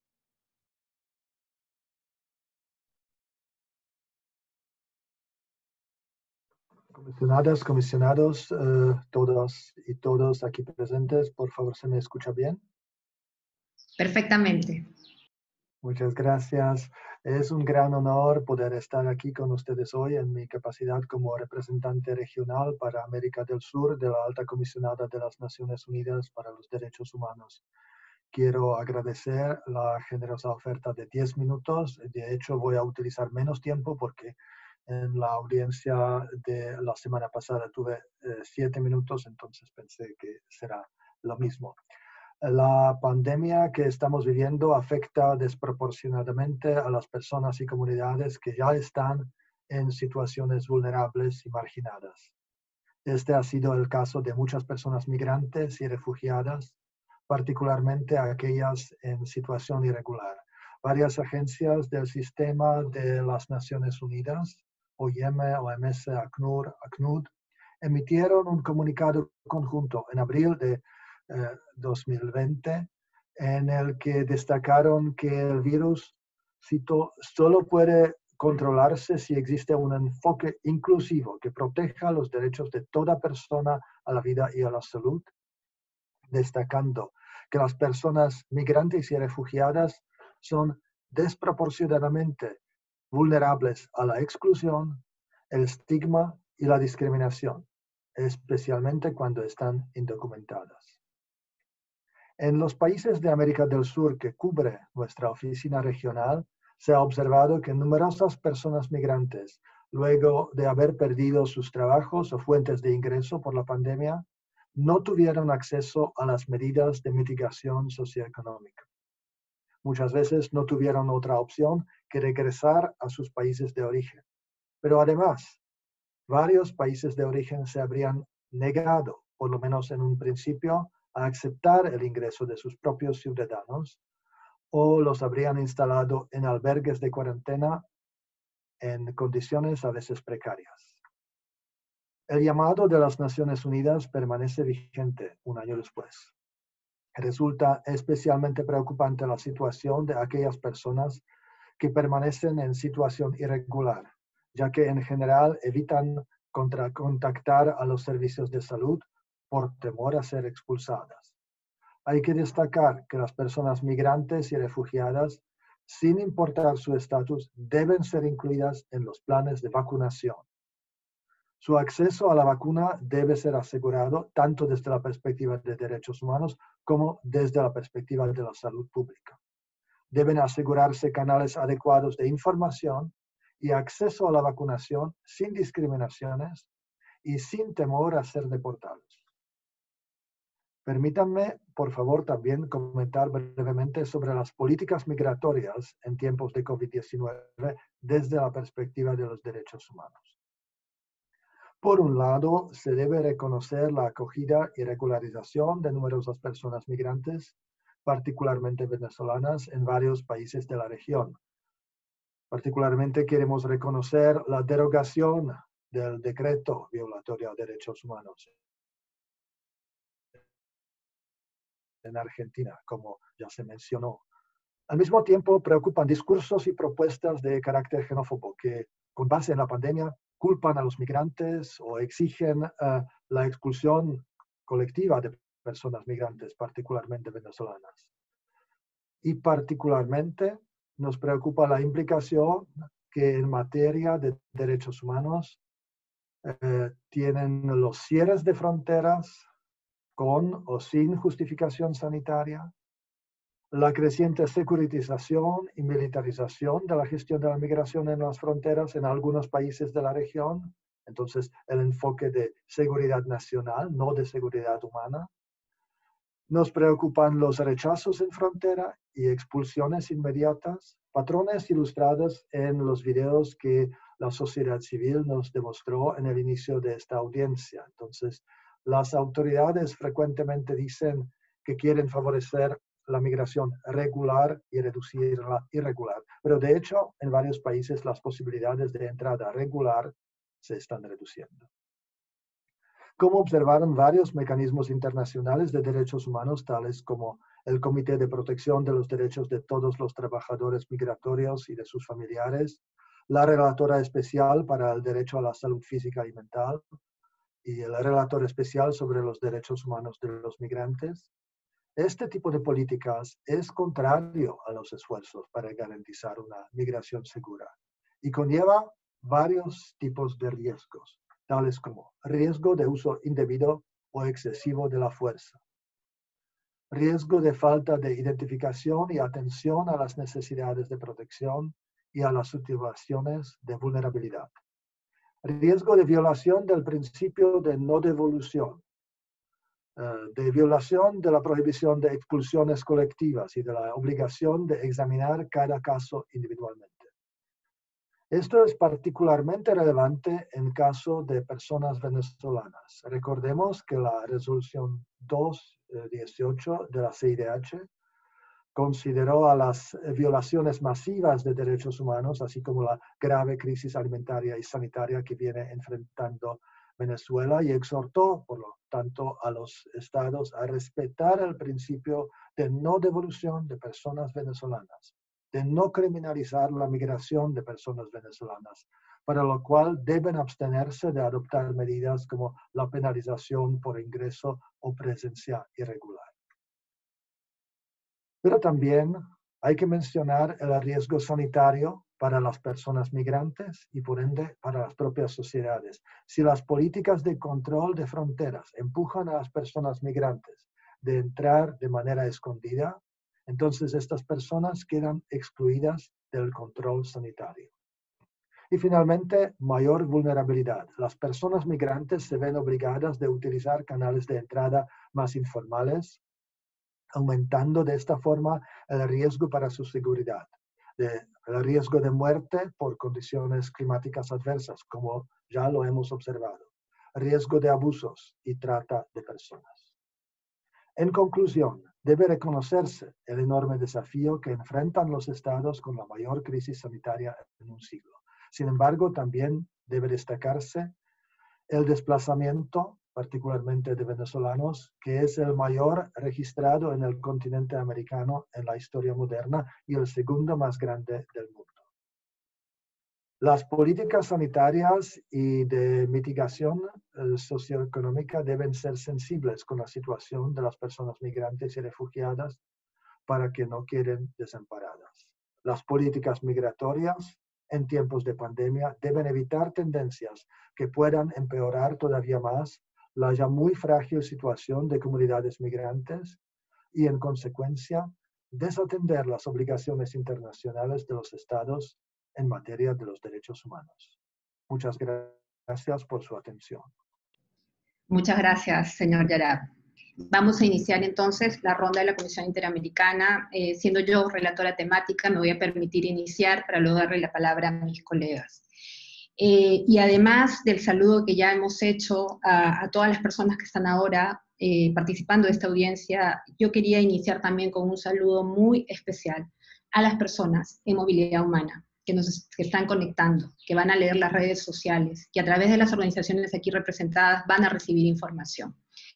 Comisionadas, comisionados, todas y todos aquí presentes, por favor, ¿se me escucha bien? Perfectamente. Muchas gracias. Es un gran honor poder estar aquí con ustedes hoy en mi capacidad como representante regional para América del Sur de la Alta Comisionada de las Naciones Unidas para los Derechos Humanos. Quiero agradecer la generosa oferta de 10 minutos. De hecho, voy a utilizar menos tiempo porque en la audiencia de la semana pasada tuve 7 minutos, entonces pensé que será lo mismo. La pandemia que estamos viviendo afecta desproporcionadamente a las personas y comunidades que ya están en situaciones vulnerables y marginadas. Este ha sido el caso de muchas personas migrantes y refugiadas, particularmente aquellas en situación irregular. Varias agencias del sistema de las Naciones Unidas, OIM, OMS, ACNUR, ACNUD, emitieron un comunicado conjunto en abril de 2020 en el que destacaron que el virus, cito, solo puede controlarse si existe un enfoque inclusivo que proteja los derechos de toda persona a la vida y a la salud, destacando que las personas migrantes y refugiadas son desproporcionadamente vulnerables a la exclusión, el estigma y la discriminación, especialmente cuando están indocumentadas. En los países de América del Sur que cubre nuestra oficina regional, se ha observado que numerosas personas migrantes, luego de haber perdido sus trabajos o fuentes de ingreso por la pandemia, no tuvieron acceso a las medidas de mitigación socioeconómica. Muchas veces no tuvieron otra opción que regresar a sus países de origen. Pero además, varios países de origen se habrían negado, por lo menos en un principio, a aceptar el ingreso de sus propios ciudadanos o los habrían instalado en albergues de cuarentena en condiciones a veces precarias. El llamado de las Naciones Unidas permanece vigente un año después. Resulta especialmente preocupante la situación de aquellas personas que permanecen en situación irregular, ya que en general evitan contactar a los servicios de salud por temor a ser expulsadas. Hay que destacar que las personas migrantes y refugiadas, sin importar su estatus, deben ser incluidas en los planes de vacunación. Su acceso a la vacuna debe ser asegurado tanto desde la perspectiva de derechos humanos como desde la perspectiva de la salud pública. Deben asegurarse canales adecuados de información y acceso a la vacunación sin discriminaciones y sin temor a ser deportados. Permítanme, por favor, también comentar brevemente sobre las políticas migratorias en tiempos de COVID-19 desde la perspectiva de los derechos humanos. Por un lado, se debe reconocer la acogida y regularización de numerosas personas migrantes, particularmente venezolanas, en varios países de la región. Particularmente queremos reconocer la derogación del decreto violatorio a derechos humanos en Argentina, como ya se mencionó. Al mismo tiempo, preocupan discursos y propuestas de carácter xenófobo que, con base en la pandemia, culpan a los migrantes o exigen la expulsión colectiva de personas migrantes, particularmente venezolanas. Y particularmente nos preocupa la implicación que en materia de derechos humanos tienen los cierres de fronteras con o sin justificación sanitaria, la creciente securitización y militarización de la gestión de la migración en las fronteras en algunos países de la región, entonces el enfoque de seguridad nacional, no de seguridad humana. Nos preocupan los rechazos en frontera y expulsiones inmediatas, patrones ilustrados en los videos que la sociedad civil nos demostró en el inicio de esta audiencia. Entonces, las autoridades frecuentemente dicen que quieren favorecer la migración regular y reducir la irregular, pero de hecho, en varios países las posibilidades de entrada regular se están reduciendo. Como observaron varios mecanismos internacionales de derechos humanos, tales como el Comité de Protección de los Derechos de todos los trabajadores migratorios y de sus familiares, la Relatora Especial para el Derecho a la Salud Física y Mental, y el Relator Especial sobre los Derechos Humanos de los Migrantes. Este tipo de políticas es contrario a los esfuerzos para garantizar una migración segura y conlleva varios tipos de riesgos, tales como riesgo de uso indebido o excesivo de la fuerza, riesgo de falta de identificación y atención a las necesidades de protección y a las situaciones de vulnerabilidad, riesgo de violación del principio de no devolución, de violación de la prohibición de expulsiones colectivas y de la obligación de examinar cada caso individualmente. Esto es particularmente relevante en caso de personas venezolanas. Recordemos que la resolución 218 de la CIDH consideró a las violaciones masivas de derechos humanos, así como la grave crisis alimentaria y sanitaria que viene enfrentando Venezuela, y exhortó, por lo tanto, a los estados a respetar el principio de no devolución de personas venezolanas, de no criminalizar la migración de personas venezolanas, para lo cual deben abstenerse de adoptar medidas como la penalización por ingreso o presencia irregular. Pero también hay que mencionar el riesgo sanitario para las personas migrantes y por ende para las propias sociedades. Si las políticas de control de fronteras empujan a las personas migrantes de entrar de manera escondida, entonces estas personas quedan excluidas del control sanitario. Y finalmente, mayor vulnerabilidad. Las personas migrantes se ven obligadas a utilizar canales de entrada más informales, aumentando de esta forma el riesgo para su seguridad, el riesgo de muerte por condiciones climáticas adversas, como ya lo hemos observado, riesgo de abusos y trata de personas. En conclusión, debe reconocerse el enorme desafío que enfrentan los estados con la mayor crisis sanitaria en un siglo. Sin embargo, también debe destacarse el desplazamiento, particularmente de venezolanos, que es el mayor registrado en el continente americano en la historia moderna y el segundo más grande del mundo. Las políticas sanitarias y de mitigación socioeconómica deben ser sensibles con la situación de las personas migrantes y refugiadas para que no queden desamparadas. Las políticas migratorias en tiempos de pandemia deben evitar tendencias que puedan empeorar todavía más la ya muy frágil situación de comunidades migrantes y, en consecuencia, desatender las obligaciones internacionales de los estados en materia de los derechos humanos. Muchas gracias por su atención. Muchas gracias, señor Yarab. Vamos a iniciar entonces la ronda de la Comisión Interamericana. Siendo yo relatora temática, me voy a permitir iniciar para luego darle la palabra a mis colegas. Y además del saludo que ya hemos hecho a todas las personas que están ahora participando de esta audiencia, yo quería iniciar también con un saludo muy especial a las personas en movilidad humana, que están conectando, que van a leer las redes sociales, que a través de las organizaciones aquí representadas van a recibir información.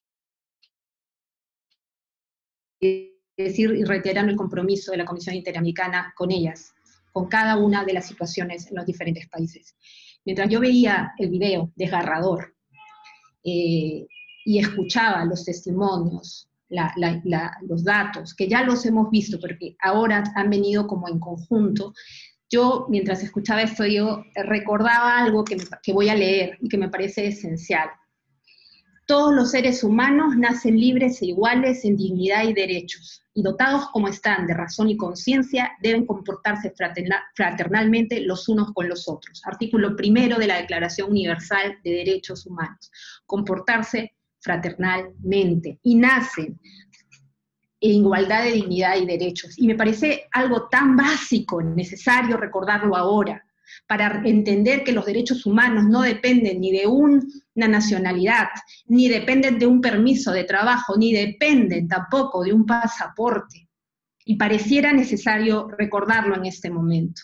Decir y reiterando el compromiso de la Comisión Interamericana con ellas, con cada una de las situaciones en los diferentes países. Mientras yo veía el video desgarrador y escuchaba los testimonios, los datos, que ya los hemos visto, porque ahora han venido como en conjunto, yo mientras escuchaba esto, yo recordaba algo que voy a leer y que me parece esencial. Todos los seres humanos nacen libres e iguales en dignidad y derechos, y dotados como están de razón y conciencia, deben comportarse fraternalmente los unos con los otros. Artículo 1 de la Declaración Universal de Derechos Humanos. Comportarse fraternalmente. Y nacen igualdad de dignidad y derechos. Y me parece algo tan básico, necesario recordarlo ahora, para entender que los derechos humanos no dependen ni de una nacionalidad, ni dependen de un permiso de trabajo, ni dependen tampoco de un pasaporte. Y pareciera necesario recordarlo en este momento.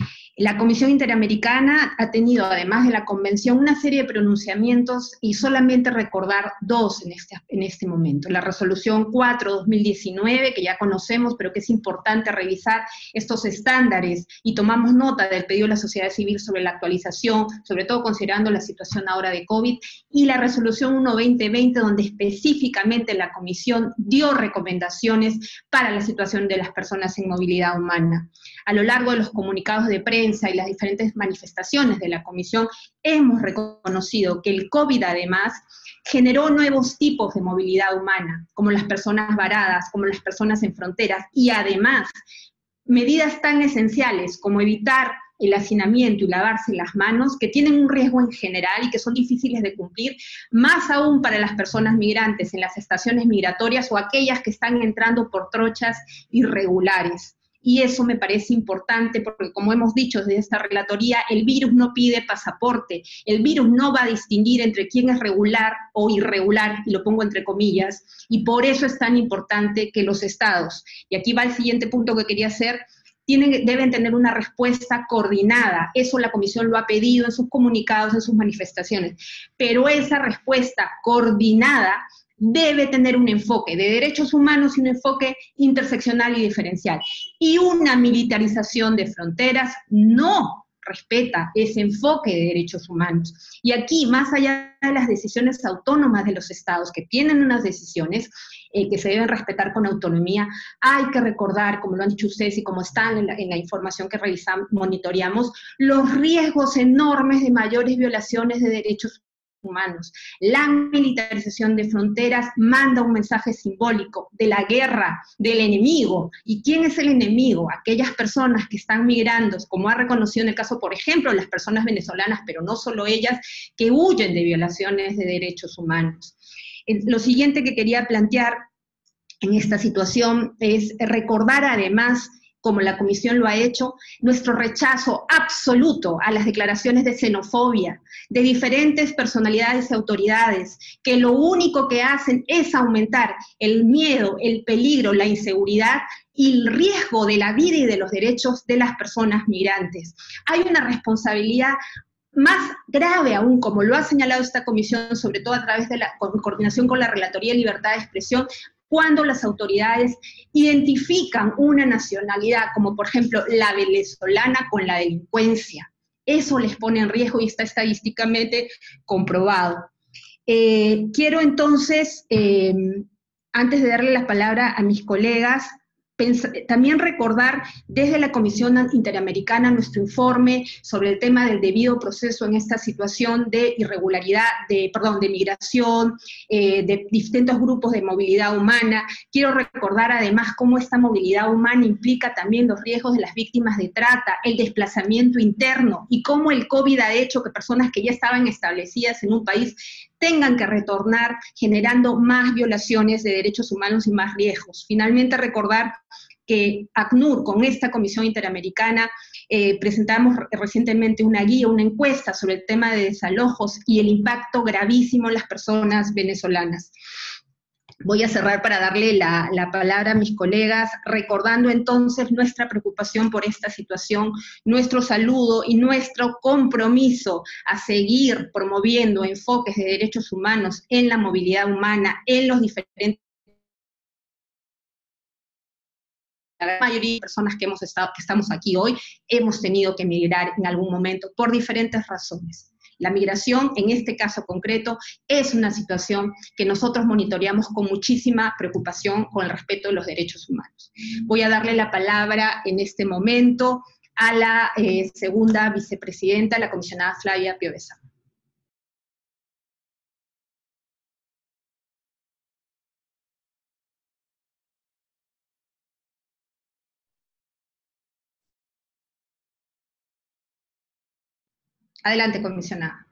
La Comisión Interamericana ha tenido, además de la Convención, una serie de pronunciamientos y solamente recordar dos en este momento. La Resolución 4/2019, que ya conocemos, pero que es importante revisar estos estándares, y tomamos nota del pedido de la sociedad civil sobre la actualización, sobre todo considerando la situación ahora de COVID, y la Resolución 1/2020, donde específicamente la Comisión dio recomendaciones para la situación de las personas en movilidad humana. A lo largo de los comunicados de prensa y las diferentes manifestaciones de la Comisión, hemos reconocido que el COVID además generó nuevos tipos de movilidad humana, como las personas varadas, como las personas en fronteras, y además medidas tan esenciales como evitar el hacinamiento y lavarse las manos, que tienen un riesgo en general y que son difíciles de cumplir, más aún para las personas migrantes en las estaciones migratorias o aquellas que están entrando por trochas irregulares. Y eso me parece importante porque, como hemos dicho desde esta relatoría, el virus no pide pasaporte, el virus no va a distinguir entre quién es regular o irregular, y lo pongo entre comillas, y por eso es tan importante que los estados, y aquí va el siguiente punto que quería hacer, deben tener una respuesta coordinada. Eso la Comisión lo ha pedido en sus comunicados, en sus manifestaciones, pero esa respuesta coordinada debe tener un enfoque de derechos humanos y un enfoque interseccional y diferencial. Y una militarización de fronteras no respeta ese enfoque de derechos humanos. Y aquí, más allá de las decisiones autónomas de los estados, que tienen unas decisiones que se deben respetar con autonomía, hay que recordar, como lo han dicho ustedes y como están en la información que revisamos, monitoreamos, los riesgos enormes de mayores violaciones de derechos humanos. La militarización de fronteras manda un mensaje simbólico de la guerra, del enemigo. ¿Y quién es el enemigo? Aquellas personas que están migrando, como ha reconocido en el caso, por ejemplo, las personas venezolanas, pero no solo ellas, que huyen de violaciones de derechos humanos. Lo siguiente que quería plantear en esta situación es recordar además, como la Comisión lo ha hecho, nuestro rechazo absoluto a las declaraciones de xenofobia de diferentes personalidades y autoridades, que lo único que hacen es aumentar el miedo, el peligro, la inseguridad y el riesgo de la vida y de los derechos de las personas migrantes. Hay una responsabilidad más grave aún, como lo ha señalado esta comisión, sobre todo a través de la coordinación con la Relatoría de Libertad de Expresión, cuando las autoridades identifican una nacionalidad, como por ejemplo la venezolana, con la delincuencia. Eso les pone en riesgo y está estadísticamente comprobado. Quiero entonces, antes de darle la palabra a mis colegas, también recordar desde la Comisión Interamericana nuestro informe sobre el tema del debido proceso en esta situación de irregularidad, de migración, de distintos grupos de movilidad humana. Quiero recordar además cómo esta movilidad humana implica también los riesgos de las víctimas de trata, el desplazamiento interno, y cómo el COVID ha hecho que personas que ya estaban establecidas en un país tengan que retornar, generando más violaciones de derechos humanos y más riesgos. Finalmente, recordar que ACNUR, con esta Comisión Interamericana, presentamos recientemente una guía, una encuesta sobre el tema de desalojos y el impacto gravísimo en las personas venezolanas. Voy a cerrar para darle la palabra a mis colegas, recordando entonces nuestra preocupación por esta situación, nuestro saludo y nuestro compromiso a seguir promoviendo enfoques de derechos humanos en la movilidad humana, en los diferentes. La mayoría de personas que estamos aquí hoy hemos tenido que emigrar en algún momento por diferentes razones. La migración, en este caso concreto, es una situación que nosotros monitoreamos con muchísima preocupación con el respeto de los derechos humanos. Voy a darle la palabra en este momento a la segunda vicepresidenta, la comisionada Flavia Piovesan. Adelante, comisionada.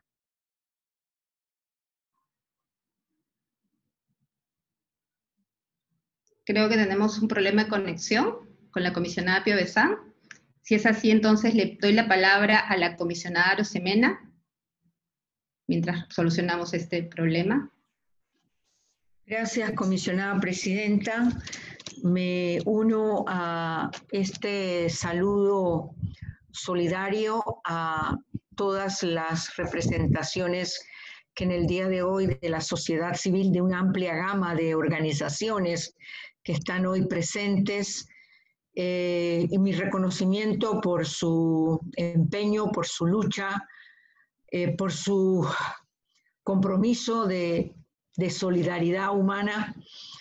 Creo que tenemos un problema de conexión con la comisionada Pio Besán. Si es así, entonces le doy la palabra a la comisionada Arosemena, mientras solucionamos este problema. Gracias, comisionada presidenta. Me uno a este saludo solidario a todas las representaciones que en el día de hoy de la sociedad civil, de una amplia gama de organizaciones que están hoy presentes, y mi reconocimiento por su empeño, por su lucha, por su compromiso de solidaridad humana,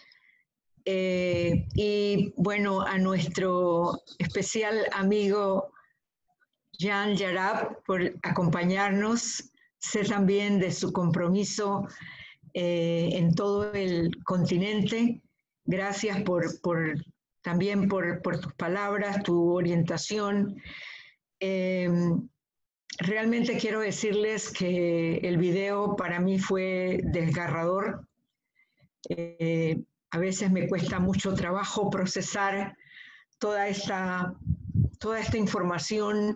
y bueno, a nuestro especial amigo Jan Yarab por acompañarnos. Sé también de su compromiso en todo el continente. Gracias también por tus palabras, tu orientación. Realmente quiero decirles que el video para mí fue desgarrador. A veces me cuesta mucho trabajo procesar toda esta información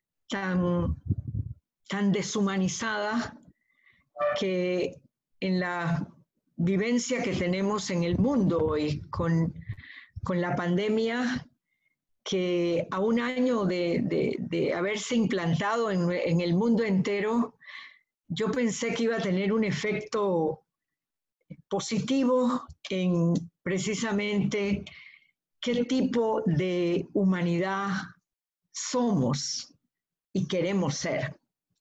tan deshumanizada, que en la vivencia que tenemos en el mundo hoy con la pandemia, que a un año de haberse implantado en el mundo entero, yo pensé que iba a tener un efecto positivo en precisamente qué tipo de humanidad somos y queremos ser.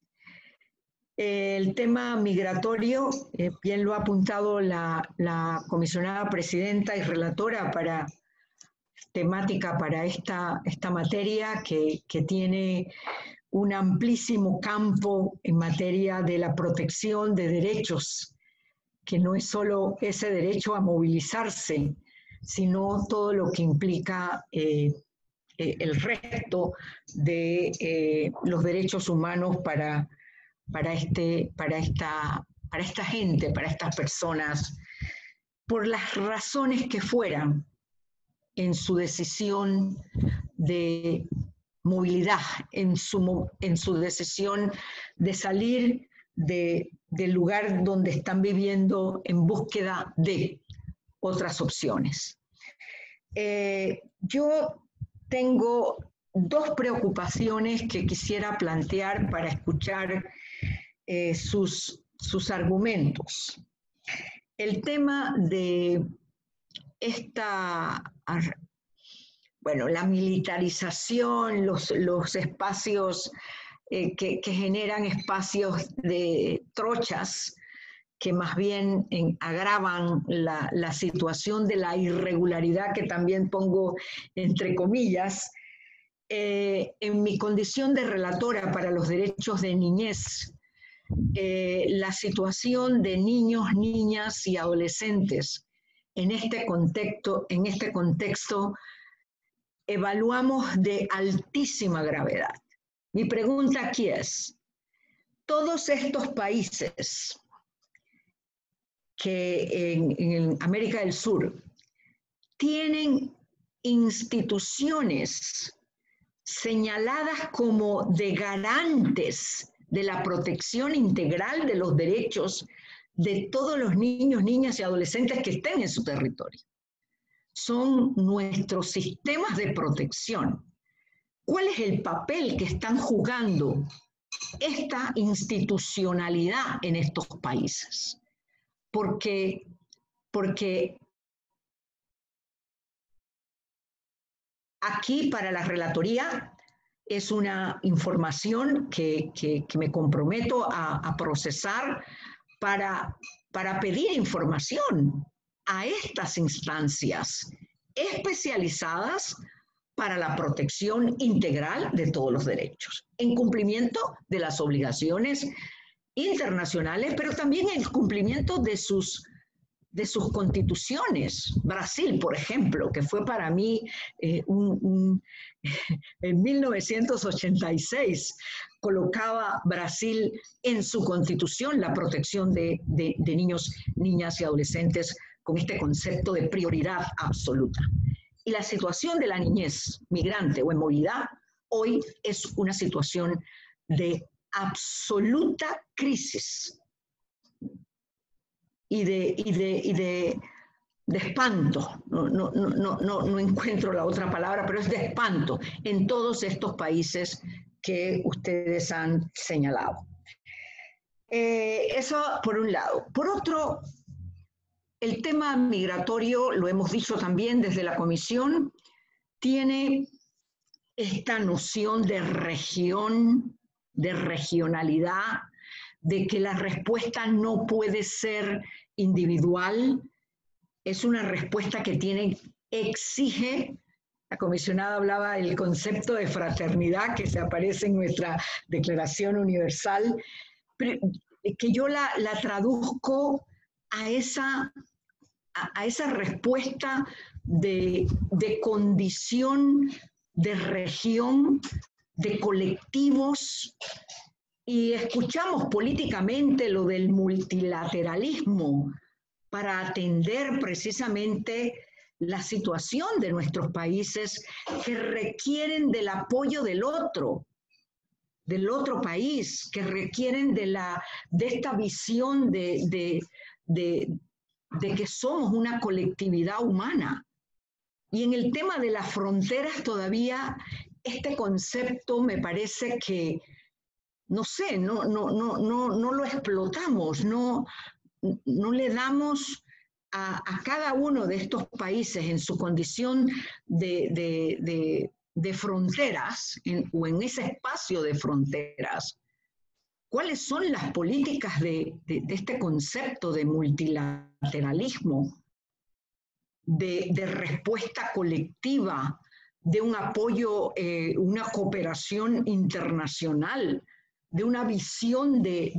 El tema migratorio, bien lo ha apuntado la comisionada presidenta y relatora temática para esta materia, que tiene un amplísimo campo en materia de la protección de derechos, que no es solo ese derecho a movilizarse, sino todo lo que implica el resto de los derechos humanos para esta gente, para estas personas, por las razones que fueran en su decisión de movilidad, en su decisión de salir del lugar donde están viviendo en búsqueda de otras opciones. Yo tengo dos preocupaciones que quisiera plantear para escuchar sus argumentos. El tema de la militarización, los espacios que generan espacios de trochas, que más bien agravan la situación de la irregularidad, que también pongo entre comillas. En mi condición de relatora para los derechos de niñez, la situación de niños, niñas y adolescentes en este contexto evaluamos de altísima gravedad. Mi pregunta aquí es, todos estos países que en América del Sur tienen instituciones señaladas como de garantes de la protección integral de los derechos de todos los niños, niñas y adolescentes que estén en su territorio. Son nuestros sistemas de protección. ¿Cuál es el papel que están jugando esta institucionalidad en estos países? Porque aquí para la relatoría es una información que me comprometo a procesar para pedir información a estas instancias especializadas para la protección integral de todos los derechos, en cumplimiento de las obligaciones internacionales, pero también en cumplimiento de sus constituciones. Brasil, por ejemplo, que fue para mí en 1986, colocaba Brasil en su constitución la protección de niños, niñas y adolescentes con este concepto de prioridad absoluta. Y la situación de la niñez migrante o en movilidad hoy es una situación de absoluta crisis y de espanto. No encuentro la otra palabra, pero es de espanto en todos estos países que ustedes han señalado. Eso por un lado. Por otro, el tema migratorio, lo hemos dicho también desde la Comisión, tiene esta noción de región, de regionalidad, de que la respuesta no puede ser individual, es una respuesta que exige, la comisionada hablaba del concepto de fraternidad que se aparece en nuestra Declaración Universal, pero que yo la traduzco a esa respuesta de condición, de región, de colectivos, y escuchamos políticamente lo del multilateralismo para atender precisamente la situación de nuestros países que requieren del apoyo del otro país, que requieren de esta visión de que somos una colectividad humana. Y en el tema de las fronteras todavía este concepto me parece que, no sé, no lo explotamos, no le damos a cada uno de estos países en su condición de fronteras o en ese espacio de fronteras, cuáles son las políticas de este concepto de multilateralismo, de respuesta colectiva, de un apoyo, una cooperación internacional, de una visión de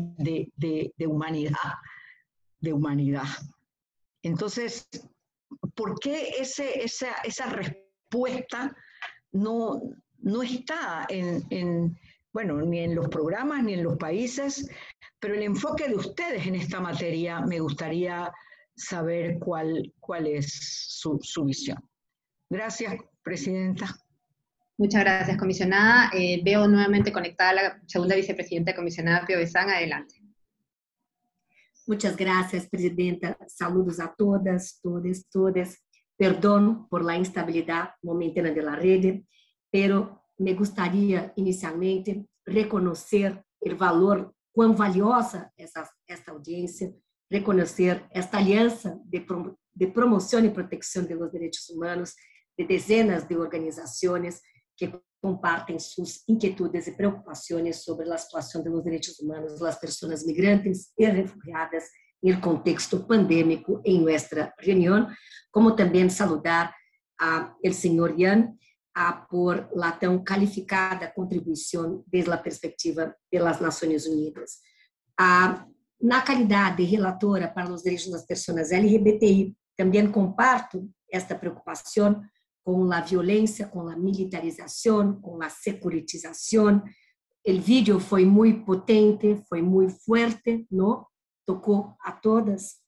humanidad. Entonces, ¿por qué esa respuesta no está bueno, ni en los programas ni en los países? Pero el enfoque de ustedes en esta materia me gustaría saber cuál es su visión. Gracias, Presidenta. Muchas gracias, comisionada. Veo nuevamente conectada la segunda vicepresidenta comisionada Pio Bessan. Adelante. Muchas gracias, Presidenta. Saludos a todas, todos. Perdón por la instabilidad momentánea de la red, pero me gustaría inicialmente reconocer el valor, cuán valiosa esta audiencia, reconocer esta alianza de promoción y protección de los derechos humanos de decenas de organizaciones que comparten sus inquietudes y preocupaciones sobre la situación de los derechos humanos de las personas migrantes y refugiadas en el contexto pandémico en nuestra reunión, como también saludar al señor Jan por la tan calificada contribución desde la perspectiva de las Naciones Unidas. Na calidad de relatora para los derechos de las personas LGBTI, también comparto esta preocupación con la violencia, con la militarización, con la securitización. El vídeo fue muy potente, fue muy fuerte, ¿no? Tocó a todos,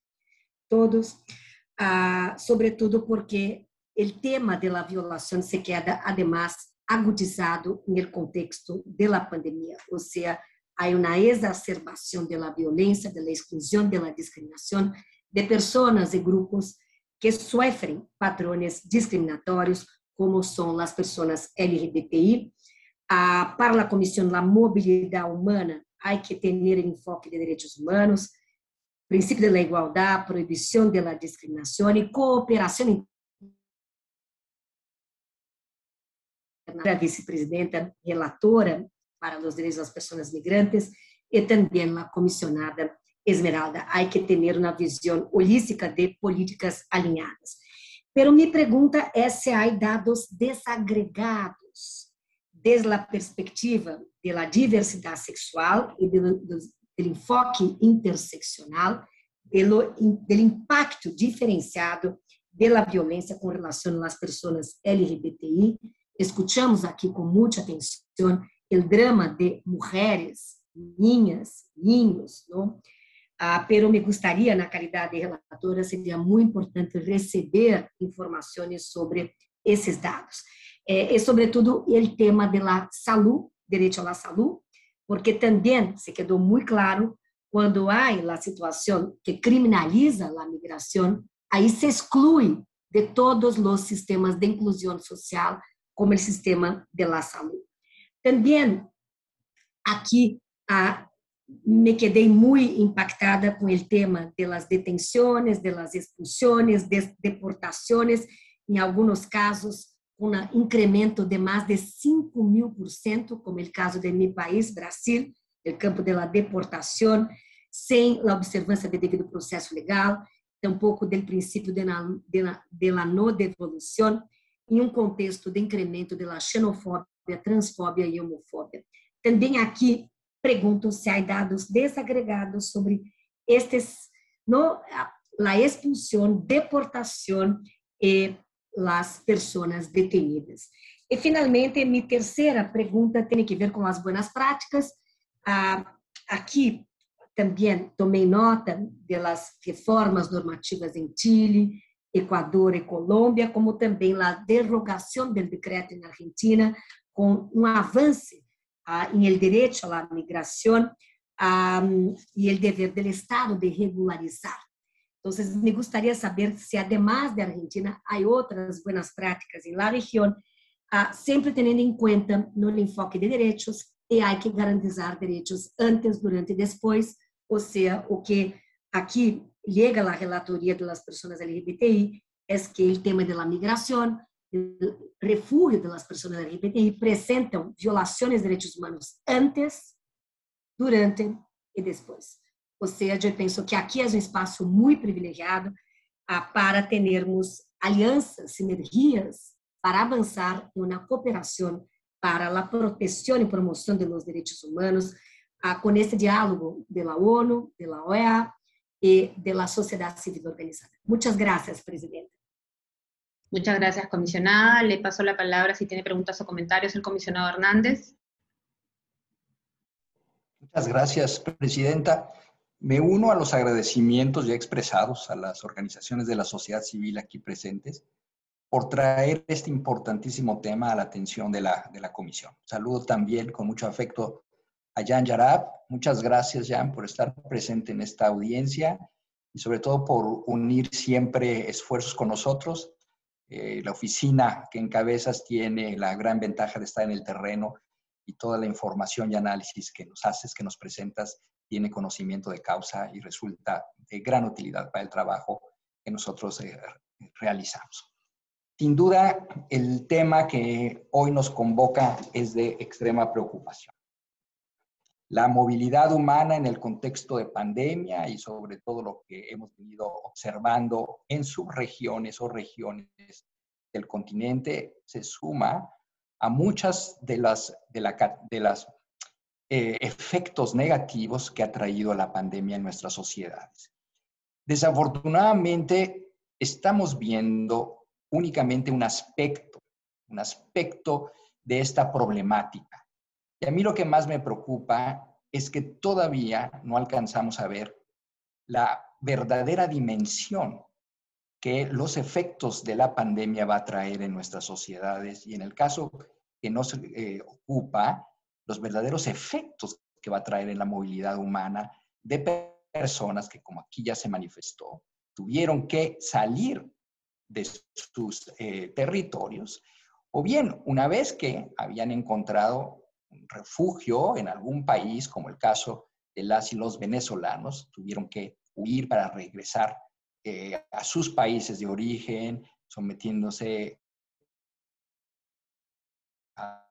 sobre todo porque el tema de la violación se queda además agudizado en el contexto de la pandemia, o sea, hay una exacerbación de la violencia, de la exclusión, de la discriminación de personas y grupos que sufren patrones discriminatorios, como son las personas LGBTI. Para la Comisión, la movilidad humana, hay que tener el enfoque de derechos humanos, principio de la igualdad, prohibición de la discriminación y cooperación. La vicepresidenta relatora para los derechos de las personas migrantes y también la comisionada Esmeralda. Hay que tener una visión holística de políticas alineadas. Pero mi pregunta es si hay datos desagregados desde la perspectiva de la diversidad sexual y del enfoque interseccional, del impacto diferenciado de la violencia con relación a las personas LGBTI. Escuchamos aquí con mucha atención el drama de mujeres, niñas, niños, ¿no? pero me gustaría, na calidade de relatora, seria muito importante receber informações sobre esses dados. E, sobretudo, o tema da saúde, direito à saúde, porque também se quedou muito claro, quando há a situação que criminaliza a migração, aí se exclui de todos os sistemas de inclusão social, como o sistema da saúde. Também, aqui, me quedei muito impactada com o tema das detenções, das expulsões, das deportações, em alguns casos, um incremento de mais de 5.000%, como o caso de meu país, Brasil, no campo da deportação, sem a observância de devido processo legal, tampouco do princípio de la não devolução, em contexto de incremento da xenofobia, transfobia e homofobia. Também aqui pergunto se há dados desagregados sobre a expulsão, deportação e as pessoas detenidas. E, finalmente, minha terceira pergunta tem a ver com as boas práticas. Aqui também tomei nota das reformas normativas em Chile, Equador e Colômbia, como também a derrogação do decreto na Argentina, com avanço em el direito à migração e o dever do Estado de regularizar. Então, me gostaria de saber se, además da Argentina, há outras boas práticas na região, sempre tendo em conta no enfoque de direitos, e há que garantizar direitos antes, durante e depois, ou seja, o que aqui chega à relatoria das pessoas LGBTI é que o tema da migração, o refúgio das pessoas LGBTI apresentam violações de direitos humanos antes, durante e depois. Ou seja, eu penso que aqui é um espaço muito privilegiado para termos alianças, sinergias, para avançar em uma cooperação para a proteção e promoção dos direitos humanos, com esse diálogo da ONU, da OEA e da sociedade civil organizada. Muchas gracias, Presidenta. Muchas gracias, comisionada. Le paso la palabra, si tiene preguntas o comentarios, el comisionado Hernández. Muchas gracias, Presidenta. Me uno a los agradecimientos ya expresados a las organizaciones de la sociedad civil aquí presentes por traer este importantísimo tema a la atención de la Comisión. Saludo también con mucho afecto a Jan Yarab. Muchas gracias, Jan, por estar presente en esta audiencia y sobre todo por unir siempre esfuerzos con nosotros. La oficina que encabezas tiene la gran ventaja de estar en el terreno y toda la información y análisis que nos haces, que nos presentas, tiene conocimiento de causa y resulta de gran utilidad para el trabajo que nosotros realizamos. Sin duda, el tema que hoy nos convoca es de extrema preocupación. La movilidad humana en el contexto de pandemia y sobre todo lo que hemos venido observando en subregiones o regiones del continente se suma a muchas de las efectos negativos que ha traído la pandemia en nuestras sociedades. Desafortunadamente, estamos viendo únicamente un aspecto de esta problemática. Y a mí lo que más me preocupa es que todavía no alcanzamos a ver la verdadera dimensión que los efectos de la pandemia va a traer en nuestras sociedades y en el caso que nos ocupa, los verdaderos efectos que va a traer en la movilidad humana de personas que, como aquí ya se manifestó, tuvieron que salir de sus territorios, o bien, una vez que habían encontrado un refugio en algún país, como el caso de las y los venezolanos, tuvieron que huir para regresar a sus países de origen, sometiéndose a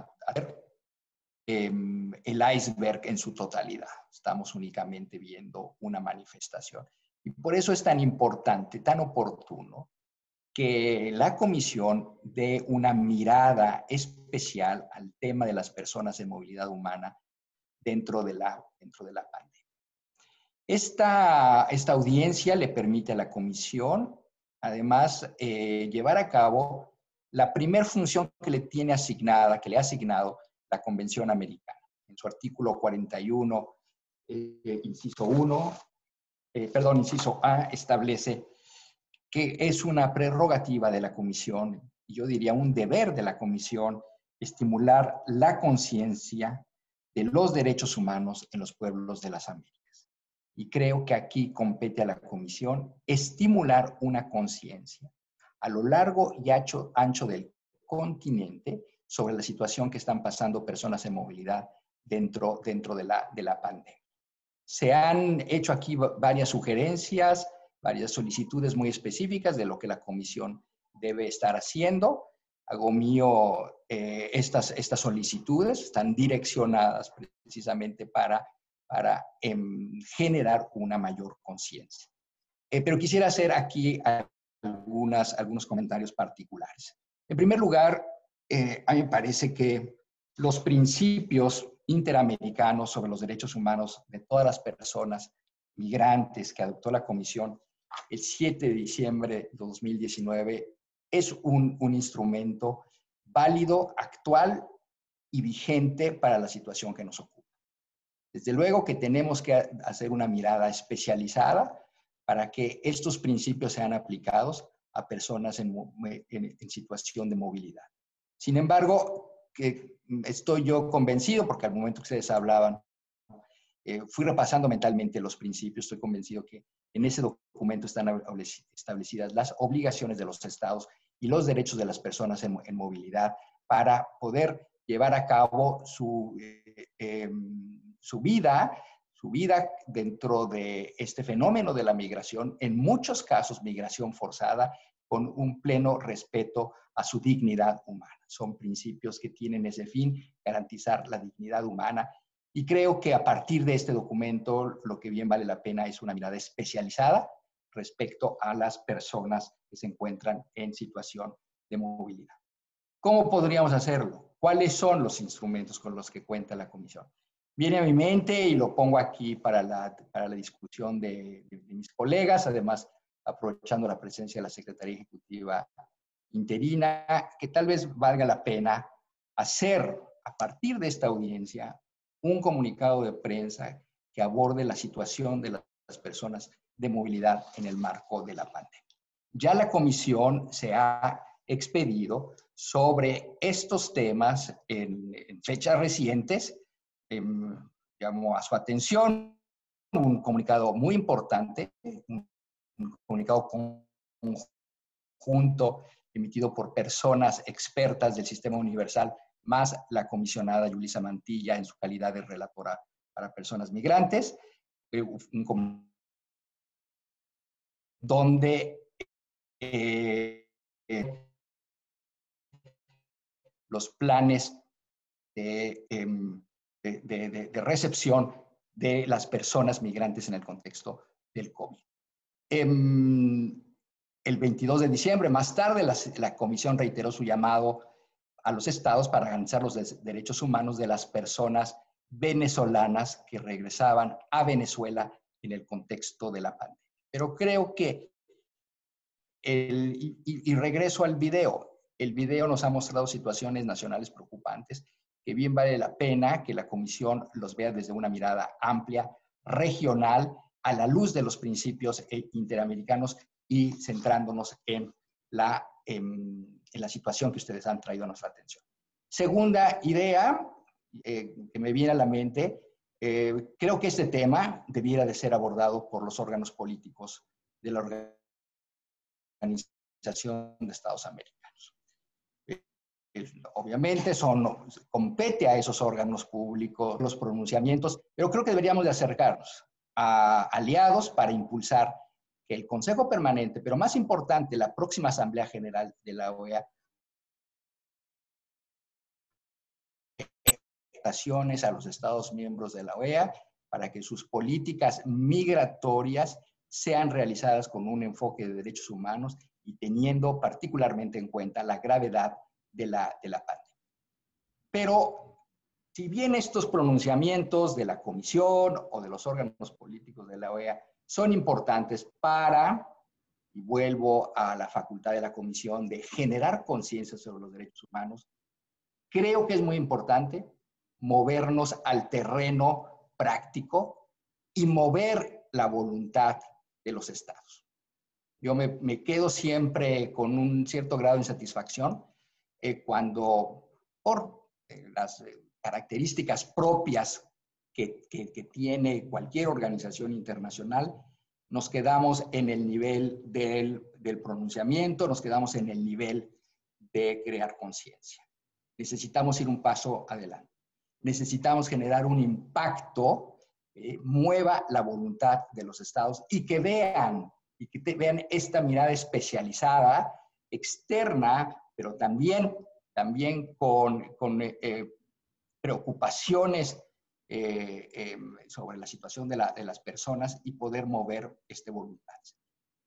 el iceberg en su totalidad. Estamos únicamente viendo una manifestación. Y por eso es tan importante, tan oportuno, que la Comisión dé una mirada especial al tema de las personas en movilidad humana dentro de la pandemia. Esta audiencia le permite a la Comisión, además, llevar a cabo la primera función que le ha asignado la Convención Americana. En su artículo 41, inciso 1, inciso A, establece que es una prerrogativa de la Comisión, y yo diría un deber de la Comisión, estimular la conciencia de los derechos humanos en los pueblos de las Américas. Y creo que aquí compete a la Comisión estimular una conciencia a lo largo y ancho del continente sobre la situación que están pasando personas en movilidad dentro de la pandemia. Se han hecho aquí varias sugerencias, varias solicitudes muy específicas de lo que la Comisión debe estar haciendo. Hago mío estas solicitudes, están direccionadas precisamente para generar una mayor conciencia. Pero quisiera hacer aquí algunos comentarios particulares. En primer lugar, a mí me parece que los principios interamericanos sobre los derechos humanos de todas las personas migrantes que adoptó la Comisión el 7 de diciembre de 2019 es un instrumento válido, actual y vigente para la situación que nos ocupa. Desde luego que tenemos que hacer una mirada especializada para que estos principios sean aplicados a personas en situación de movilidad. Sin embargo, que estoy yo convencido, porque al momento que ustedes hablaban, fui repasando mentalmente los principios, estoy convencido que en ese documento están establecidas las obligaciones de los estados y los derechos de las personas en movilidad para poder llevar a cabo su vida dentro de este fenómeno de la migración, en muchos casos migración forzada, con un pleno respeto a su dignidad humana. Son principios que tienen ese fin, garantizar la dignidad humana. Y creo que a partir de este documento, lo que bien vale la pena es una mirada especializada respecto a las personas que se encuentran en situación de movilidad. ¿Cómo podríamos hacerlo? ¿Cuáles son los instrumentos con los que cuenta la Comisión? Viene a mi mente y lo pongo aquí para la discusión de mis colegas, además aprovechando la presencia de la Secretaría Ejecutiva interina, que tal vez valga la pena hacer a partir de esta audiencia un comunicado de prensa que aborde la situación de las personas de movilidad en el marco de la pandemia. Ya la Comisión se ha expedido sobre estos temas en fechas recientes. Llamo a su atención un comunicado muy importante, un comunicado conjunto emitido por personas expertas del Sistema Universal, más la comisionada Yulisa Mantilla en su calidad de relatora para personas migrantes, donde los planes de recepción de las personas migrantes en el contexto del COVID. El 22 de diciembre, más tarde, la Comisión reiteró su llamado a los estados para garantizar los derechos humanos de las personas venezolanas que regresaban a Venezuela en el contexto de la pandemia. Pero creo que, y regreso al video, el video nos ha mostrado situaciones nacionales preocupantes que bien vale la pena que la Comisión los vea desde una mirada amplia, regional, a la luz de los principios interamericanos y centrándonos en la situación que ustedes han traído a nuestra atención. Segunda idea que me viene a la mente, creo que este tema debiera de ser abordado por los órganos políticos de la Organización de Estados Americanos. Obviamente compete a esos órganos públicos los pronunciamientos, pero creo que deberíamos de acercarnos a aliados para impulsar que el Consejo Permanente, pero más importante, la próxima Asamblea General de la OEA, a los Estados miembros de la OEA para que sus políticas migratorias sean realizadas con un enfoque de derechos humanos y teniendo particularmente en cuenta la gravedad de la pandemia. Pero, si bien estos pronunciamientos de la Comisión o de los órganos políticos de la OEA son importantes para, y vuelvo a la facultad de la Comisión de generar conciencia sobre los derechos humanos, creo que es muy importante movernos al terreno práctico y mover la voluntad de los estados. Yo me quedo siempre con un cierto grado de insatisfacción cuando, por las características propias que tiene cualquier organización internacional, nos quedamos en el nivel del pronunciamiento, nos quedamos en el nivel de crear conciencia. Necesitamos ir un paso adelante. Necesitamos generar un impacto, mueva la voluntad de los estados y que vean esta mirada especializada, externa, pero también con preocupaciones sobre la situación de las personas y poder mover voluntades.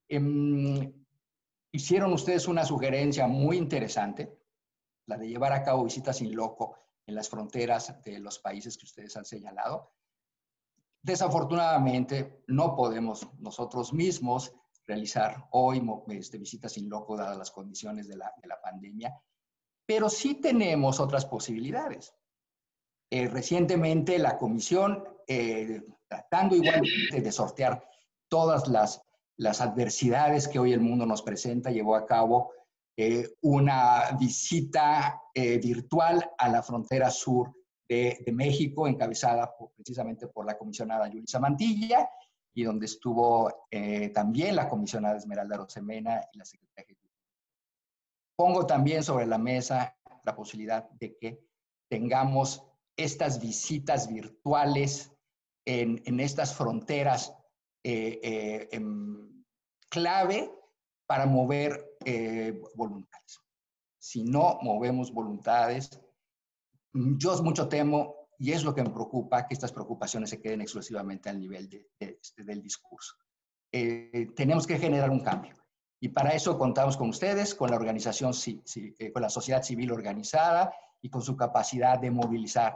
Hicieron ustedes una sugerencia muy interesante, la de llevar a cabo visitas in loco en las fronteras de los países que ustedes han señalado. Desafortunadamente, no podemos nosotros mismos realizar hoy visitas in loco dadas las condiciones de la pandemia, pero sí tenemos otras posibilidades. Recientemente la Comisión, tratando igualmente de sortear todas las adversidades que hoy el mundo nos presenta, llevó a cabo una visita virtual a la frontera sur de México, encabezada precisamente por la comisionada Yulisa Mantilla, y donde estuvo también la comisionada Esmeralda Arosemena y la secretaria ejecutiva. Pongo también sobre la mesa la posibilidad de que tengamos estas visitas virtuales en estas fronteras clave para mover voluntades. Si no movemos voluntades, yo mucho temo, y es lo que me preocupa, que estas preocupaciones se queden exclusivamente al nivel del discurso. Tenemos que generar un cambio. Y para eso contamos con ustedes, con la organización, con la sociedad civil organizada y con su capacidad de movilizar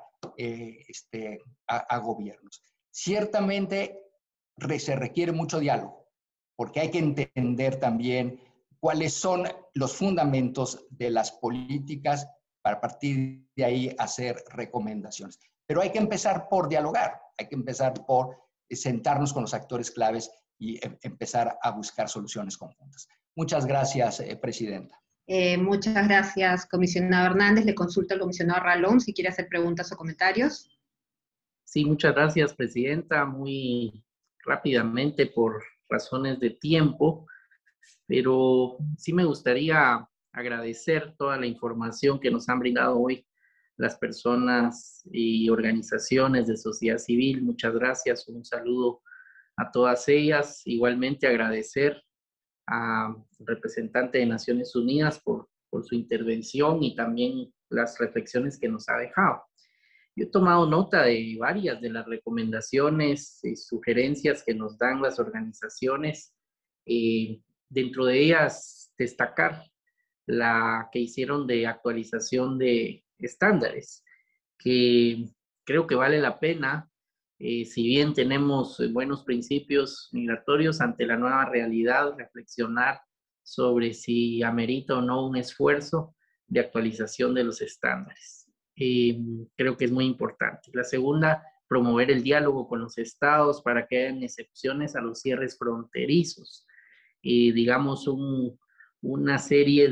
a gobiernos. Ciertamente se requiere mucho diálogo, porque hay que entender también cuáles son los fundamentos de las políticas para partir de ahí hacer recomendaciones. Pero hay que empezar por dialogar, hay que empezar por sentarnos con los actores claves y empezar a buscar soluciones conjuntas. Muchas gracias, Presidenta. Muchas gracias, comisionado Hernández. Le consulto al comisionado Ralón si quiere hacer preguntas o comentarios. Sí, muchas gracias, Presidenta. Muy rápidamente por razones de tiempo, pero sí me gustaría agradecer toda la información que nos han brindado hoy las personas y organizaciones de sociedad civil. Muchas gracias, un saludo a todas ellas. Igualmente agradecer al representante de Naciones Unidas por su intervención y también las reflexiones que nos ha dejado. Yo he tomado nota de varias de las recomendaciones y sugerencias que nos dan las organizaciones. Dentro de ellas, destacar la que hicieron de actualización de estándares, que creo que vale la pena, si bien tenemos buenos principios migratorios ante la nueva realidad, reflexionar sobre si amerita o no un esfuerzo de actualización de los estándares. Creo que es muy importante. La segunda, promover el diálogo con los estados para que hayan excepciones a los cierres fronterizos. Digamos, una serie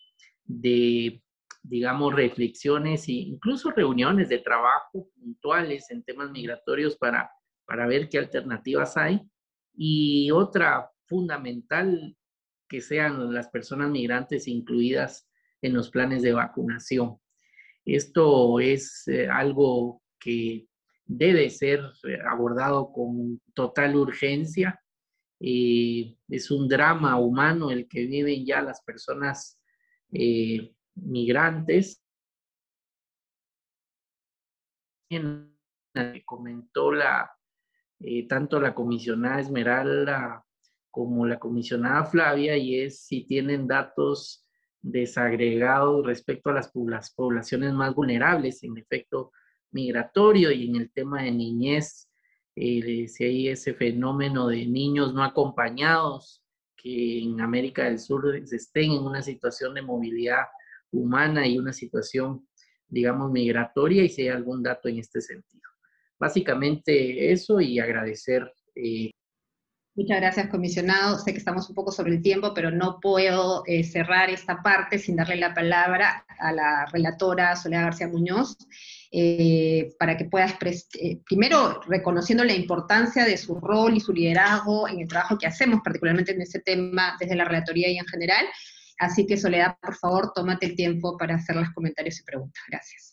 de digamos, reflexiones e incluso reuniones de trabajo puntuales en temas migratorios para ver qué alternativas hay. Y otra fundamental, que sean las personas migrantes incluidas en los planes de vacunación. Esto es algo que debe ser abordado con total urgencia. Es un drama humano el que viven ya las personas migrantes. Que comentó tanto la comisionada Esmeralda como la comisionada Flavia, y es si tienen datos desagregados respecto a las poblaciones más vulnerables en efecto migratorio y en el tema de niñez, si hay ese fenómeno de niños no acompañados que en América del Sur estén en una situación de movilidad humana y una situación, digamos, migratoria, y si hay algún dato en este sentido. Básicamente eso, y agradecer Muchas gracias, comisionado. Sé que estamos un poco sobre el tiempo, pero no puedo cerrar esta parte sin darle la palabra a la relatora Soledad García Muñoz, para que pueda primero reconociendo la importancia de su rol y su liderazgo en el trabajo que hacemos, particularmente en este tema desde la relatoría y en general. Así que, Soledad, por favor, tómate el tiempo para hacer los comentarios y preguntas. Gracias.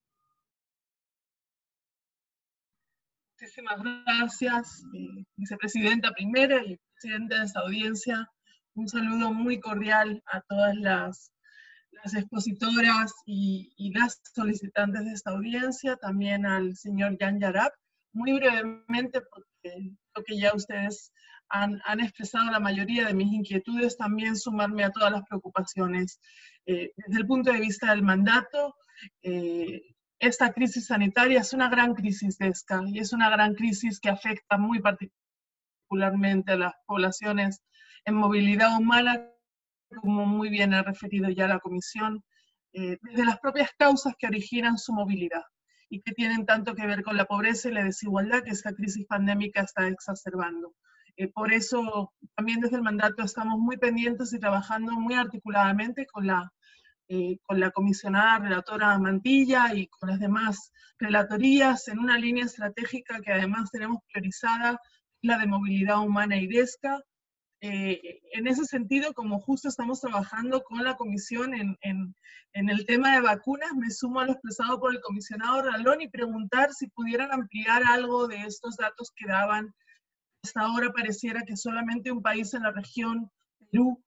Muchísimas gracias, vicepresidenta primera y presidenta de esta audiencia. Un saludo muy cordial a todas las expositoras y las solicitantes de esta audiencia, también al señor Jan Yarab. Muy brevemente, porque creo que ya ustedes han expresado la mayoría de mis inquietudes, también sumarme a todas las preocupaciones. Desde el punto de vista del mandato, esta crisis sanitaria es una gran crisis de ESCA, y es una gran crisis que afecta muy particularmente a las poblaciones en movilidad humana, como muy bien ha referido ya la Comisión, desde las propias causas que originan su movilidad, y que tienen tanto que ver con la pobreza y la desigualdad que esta crisis pandémica está exacerbando. Por eso, también desde el mandato estamos muy pendientes y trabajando muy articuladamente con la comisionada relatora Mantilla y con las demás relatorías en una línea estratégica que además tenemos priorizada, la de movilidad humana y DESCA. En ese sentido, como justo estamos trabajando con la comisión en el tema de vacunas, me sumo a lo expresado por el comisionado Ralón y preguntar si pudieran ampliar algo de estos datos que daban. Hasta ahora pareciera que solamente un país en la región, Perú,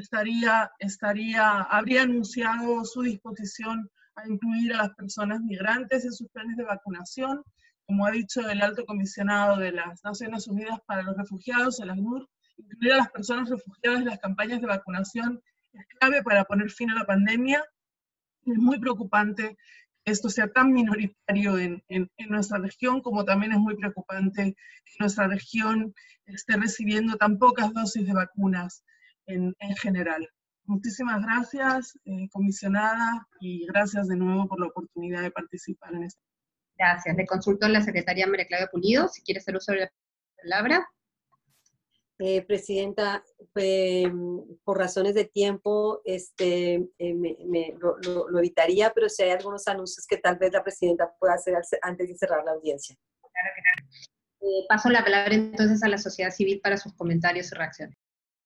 habría anunciado su disposición a incluir a las personas migrantes en sus planes de vacunación. Como ha dicho el alto comisionado de las Naciones Unidas para los Refugiados, el ACNUR, incluir a las personas refugiadas en las campañas de vacunación es clave para poner fin a la pandemia. Es muy preocupante que esto sea tan minoritario en nuestra región, como también es muy preocupante que nuestra región esté recibiendo tan pocas dosis de vacunas en general. Muchísimas gracias, comisionada, y gracias de nuevo por la oportunidad de participar en esto. Gracias. Le consulto a la secretaria María Claudia Pulido, si quiere hacer uso de la palabra. Presidenta, por razones de tiempo lo evitaría, pero si hay algunos anuncios que tal vez la presidenta pueda hacer antes de cerrar la audiencia. Claro que claro. Paso la palabra entonces a la sociedad civil para sus comentarios y reacciones.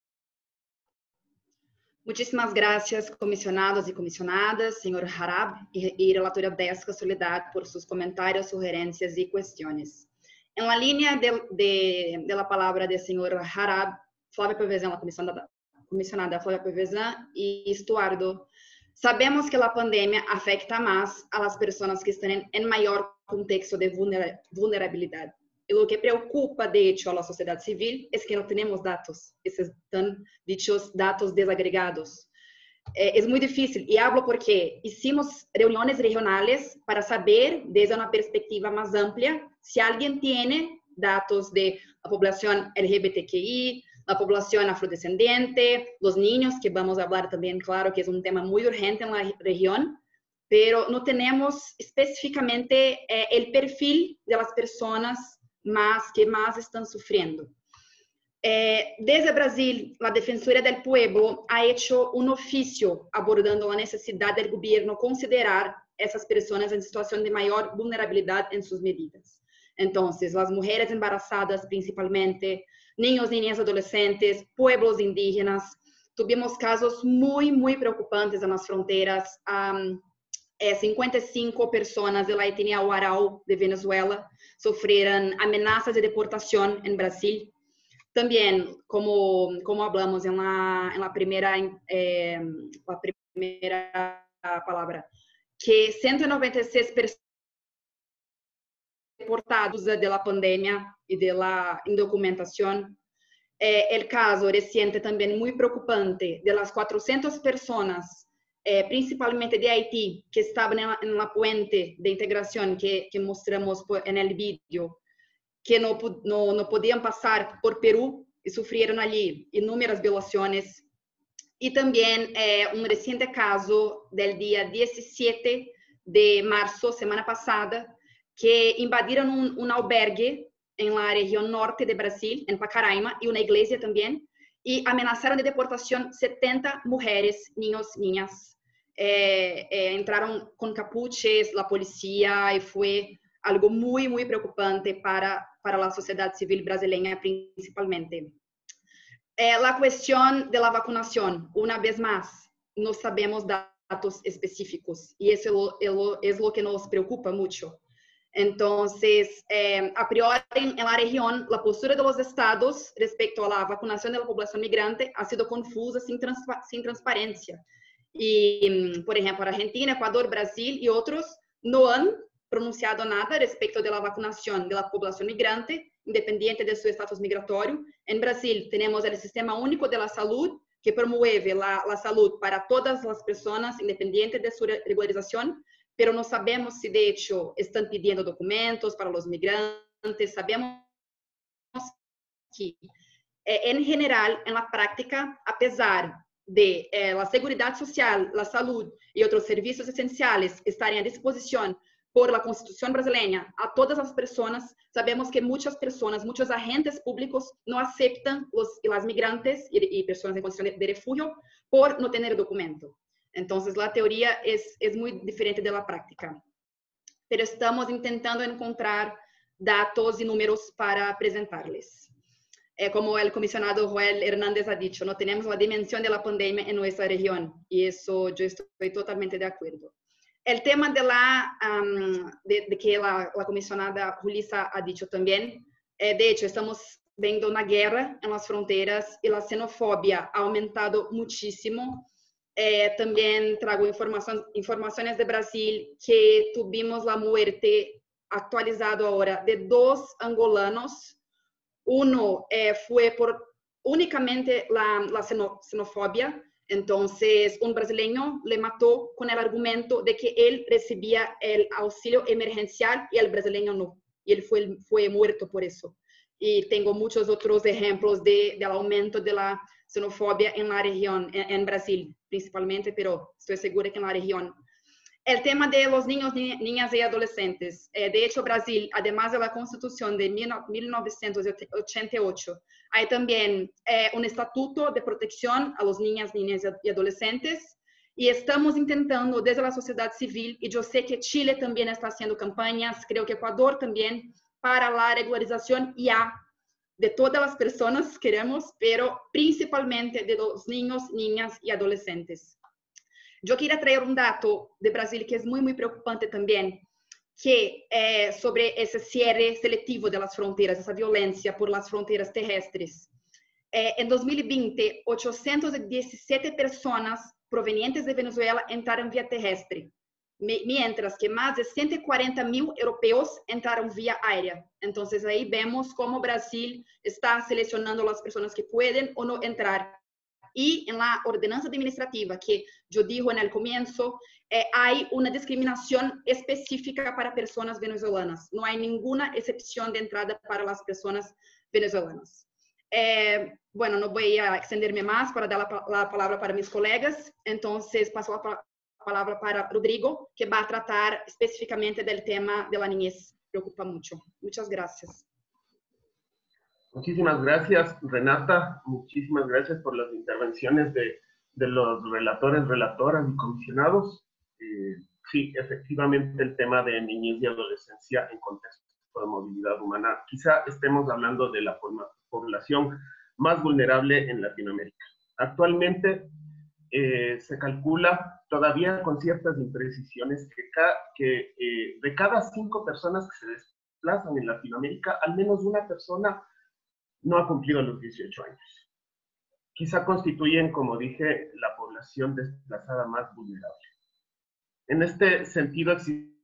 Muchísimas gracias, comisionados y comisionadas, señor Jarab y relatora DESCA Soledad, por sus comentarios, sugerencias y cuestiones. En la línea de la palabra del señor Jarab, Flávia Pevesán, la comisionada Flávia Pevesán y Estuardo, sabemos que la pandemia afecta más a las personas que están en mayor contexto de vulnerabilidad. Y lo que preocupa, de hecho, a la sociedad civil es que no tenemos datos, esos tan dichos datos desagregados. Es muy difícil, y hablo porque hicimos reuniones regionales para saber, desde una perspectiva más amplia, si alguien tiene datos de la población LGBTQI, la población afrodescendiente, los niños, que vamos a hablar también, claro, que es un tema muy urgente en la región, pero no tenemos específicamente el perfil de las personas que más están sufriendo. Desde Brasil, la Defensoría del Pueblo ha hecho un oficio abordando la necesidad del gobierno considerar esas personas en situación de mayor vulnerabilidad en sus medidas. Entonces, las mujeres embarazadas principalmente, niños, niñas, adolescentes, pueblos indígenas. Tuvimos casos muy, muy preocupantes en las fronteras. 55 personas de la etnia Huarau de Venezuela sufrieron amenazas de deportación en Brasil. También, como hablamos en la primera palabra, que 196 personas deportados de la pandemia y de la indocumentación. El caso reciente también muy preocupante de las 400 personas principalmente de Haití, que estaban en la puente de integración que mostramos en el vídeo, que no podían pasar por Perú y sufrieron allí inúmeras violaciones. Y también un reciente caso del día 17 de marzo, semana pasada, que invadieron un albergue en la región norte de Brasil, en Pacaraima, y una iglesia también, y amenazaron de deportación 70 mujeres, niños, niñas. Entraron con capuches, la policía, y fue algo muy, muy preocupante para la sociedad civil brasileña principalmente. La cuestión de la vacunación, una vez más, no sabemos datos específicos, y eso es lo que nos preocupa mucho. Entonces, a priori, en la región, la postura de los estados respecto a la vacunación de la población migrante ha sido confusa, sin transparencia. Y, por ejemplo, Argentina, Ecuador, Brasil y otros no han pronunciado nada respecto de la vacunación de la población migrante, independiente de su estatus migratorio. En Brasil tenemos el Sistema Único de la Salud, que promueve la salud para todas las personas, independiente de su regularización, pero no sabemos si de hecho están pidiendo documentos para los migrantes. Sabemos que, en general, en la práctica, a pesar de la seguridad social, la salud y otros servicios esenciales estarem à disposição por la Constitución brasileña a todas las personas, sabemos que muchas personas, muchos agentes públicos no aceptan las migrantes y personas en condición de refugio por no tener documento. Entonces, la teoría es muy diferente de la práctica. Pero estamos intentando encontrar datos y números para presentarles. Como el comisionado Joel Hernández ha dicho, no tenemos la dimensión de la pandemia en nuestra región, y eso yo estoy totalmente de acuerdo. El tema de que la comisionada Julissa ha dicho también, de hecho, estamos viendo una guerra en las fronteras y la xenofobia ha aumentado muchísimo. También traigo informaciones de Brasil que tuvimos la muerte actualizada ahora de 2 angolanos. Uno fue por únicamente la xenofobia. Entonces, un brasileño le mató con el argumento de que él recibía el auxilio emergencial y el brasileño no. Y él fue muerto por eso. Y tengo muchos otros ejemplos del aumento de la xenofobia en la región, en Brasil principalmente, pero estoy segura que en la región. El tema de los niños, niñas y adolescentes. De hecho, Brasil, además de la Constitución de 1988, hay también un estatuto de protección a los niñas, niñas y adolescentes. Y estamos intentando desde la sociedad civil, y yo sé que Chile también está haciendo campañas, creo que Ecuador también, para la regularización ya de todas las personas, queremos, pero principalmente de los niños, niñas y adolescentes. Yo quería traer un dato de Brasil que es muy, muy preocupante también, que sobre ese cierre selectivo de las fronteras, esa violencia por las fronteras terrestres. En 2020, 817 personas provenientes de Venezuela entraron vía terrestre, mientras que más de 140.000 europeos entraron vía aérea. Entonces ahí vemos cómo Brasil está seleccionando las personas que pueden o no entrar. Y en la ordenanza administrativa, que yo digo en el comienzo, hay una discriminación específica para personas venezolanas. No hay ninguna excepción de entrada para las personas venezolanas. Bueno, no voy a extenderme más para dar la palabra para mis colegas. Entonces, paso la palabra para Rodrigo, que va a tratar específicamente del tema de la niñez. Preocupa mucho. Muchas gracias. Muchísimas gracias, Renata. Muchísimas gracias por las intervenciones de los relatores, relatoras y comisionados. Sí, efectivamente, el tema de niñez y adolescencia en contexto de movilidad humana. Quizá estemos hablando de la población más vulnerable en Latinoamérica. Actualmente se calcula todavía con ciertas imprecisiones que de cada 5 personas que se desplazan en Latinoamérica, al menos una persona no ha cumplido los 18 años. Quizá constituyen, como dije, la población desplazada más vulnerable. En este sentido, existen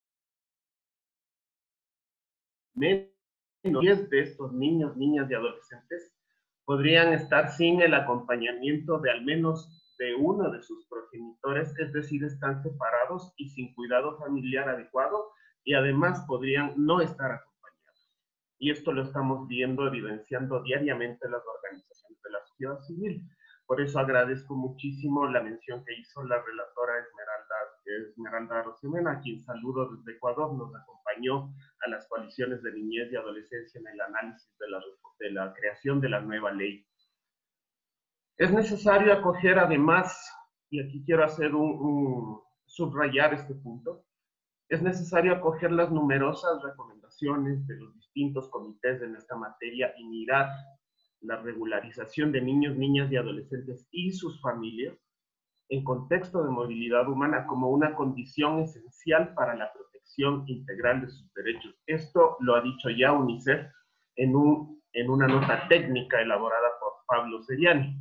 10 de estos niños, niñas y adolescentes podrían estar sin el acompañamiento de al menos de uno de sus progenitores, es decir, están separados y sin cuidado familiar adecuado, y además podrían no estar acompañados. Y esto lo estamos viendo, evidenciando diariamente las organizaciones de la sociedad civil. Por eso agradezco muchísimo la mención que hizo la relatora Esmeralda Esmeralda Arosemena, a quien saludo desde Ecuador, nos acompañó a las coaliciones de niñez y adolescencia en el análisis de la creación de la nueva ley. Es necesario acoger además, y aquí quiero hacer subrayar este punto, es necesario acoger las numerosas recomendaciones de los distintos comités en esta materia y mirar la regularización de niños, niñas y adolescentes y sus familias en contexto de movilidad humana como una condición esencial para la protección integral de sus derechos. Esto lo ha dicho ya UNICEF en una nota técnica elaborada por Pablo Seriani.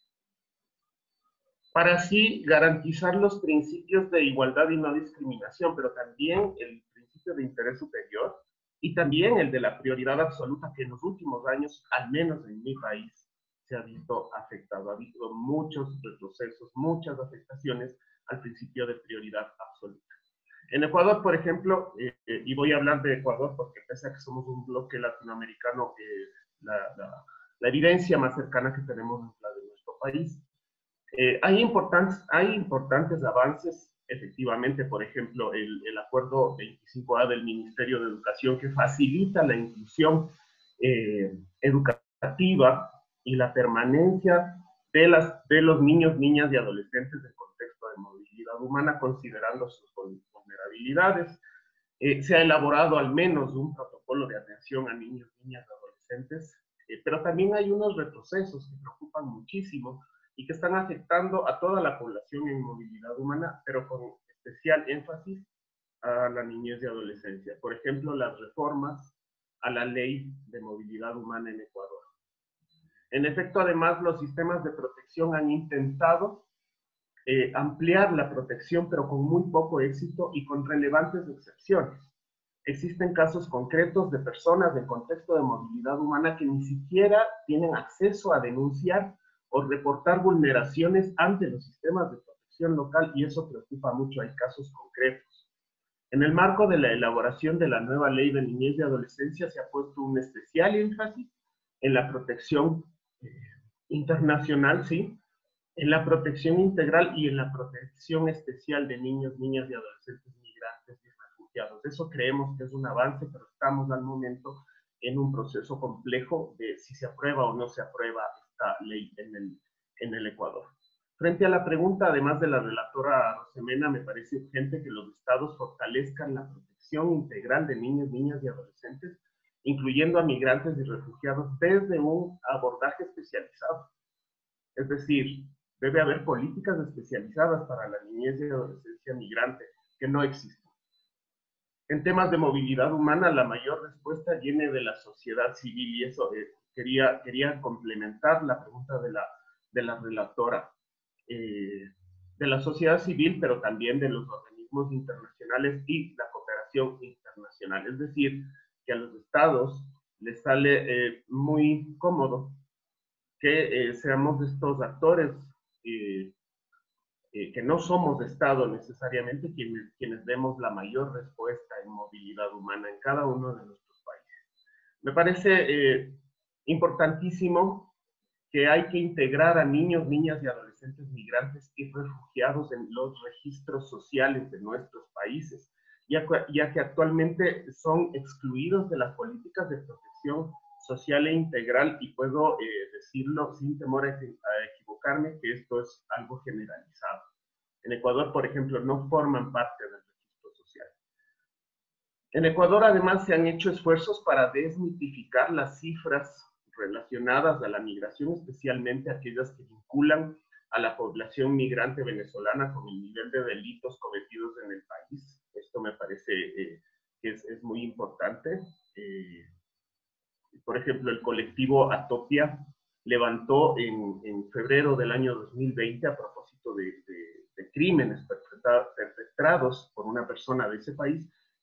Para así garantizar los principios de igualdad y no discriminación, pero también el principio de interés superior y también el de la prioridad absoluta que en los últimos años, al menos en mi país, se ha visto afectado. Ha habido muchos retrocesos, muchas afectaciones al principio de prioridad absoluta. En Ecuador, por ejemplo, y voy a hablar de Ecuador porque pese a que somos un bloque latinoamericano, la evidencia más cercana que tenemos es la de nuestro país. Hay importantes avances, efectivamente, por ejemplo, el acuerdo 25A del Ministerio de Educación que facilita la inclusión educativa y la permanencia de los niños, niñas y adolescentes en contexto de movilidad humana, considerando sus vulnerabilidades. Se ha elaborado al menos un protocolo de atención a niños, niñas y adolescentes, pero también hay unos retrocesos que preocupan muchísimo y que están afectando a toda la población en movilidad humana, pero con especial énfasis a la niñez y adolescencia. Por ejemplo, las reformas a la ley de movilidad humana en Ecuador. En efecto, además, los sistemas de protección han intentado ampliar la protección, pero con muy poco éxito y con relevantes excepciones. Existen casos concretos de personas en contexto de movilidad humana que ni siquiera tienen acceso a denunciar o reportar vulneraciones ante los sistemas de protección local, y eso preocupa mucho. Hay casos concretos. En el marco de la elaboración de la nueva ley de niñez y adolescencia se ha puesto un especial énfasis en la protección internacional, ¿sí? En la protección integral y en la protección especial de niños, niñas y adolescentes migrantes y refugiados. Eso creemos que es un avance, pero estamos al momento en un proceso complejo de si se aprueba o no se aprueba esta ley en el Ecuador. Frente a la pregunta, además de la relatora Arosemena, me parece urgente que los estados fortalezcan la protección integral de niños, niñas y adolescentes, incluyendo a migrantes y refugiados desde un abordaje especializado. Es decir, debe haber políticas especializadas para la niñez y adolescencia migrante que no existen. En temas de movilidad humana, la mayor respuesta viene de la sociedad civil, y eso quería complementar la pregunta de la relatora. De la sociedad civil, pero también de los organismos internacionales y la cooperación internacional. Es decir, que a los estados les sale muy cómodo que seamos estos actores que no somos Estado necesariamente quienes demos la mayor respuesta en movilidad humana en cada uno de nuestros países. Me parece importantísimo que hay que integrar a niños, niñas y adolescentes migrantes y refugiados en los registros sociales de nuestros países, ya que actualmente son excluidos de las políticas de protección social e integral, y puedo decirlo sin temor a equivocarme que esto es algo generalizado. En Ecuador, por ejemplo, no forman parte del registro social. En Ecuador, además, se han hecho esfuerzos para desmitificar las cifras relacionadas a la migración, especialmente aquellas que vinculan a la población migrante venezolana con el nivel de delitos cometidos en el país. Esto me parece que es muy importante. Por ejemplo, el colectivo Atopia levantó en febrero del año 2020, a propósito de crímenes perpetrados por una persona de ese país,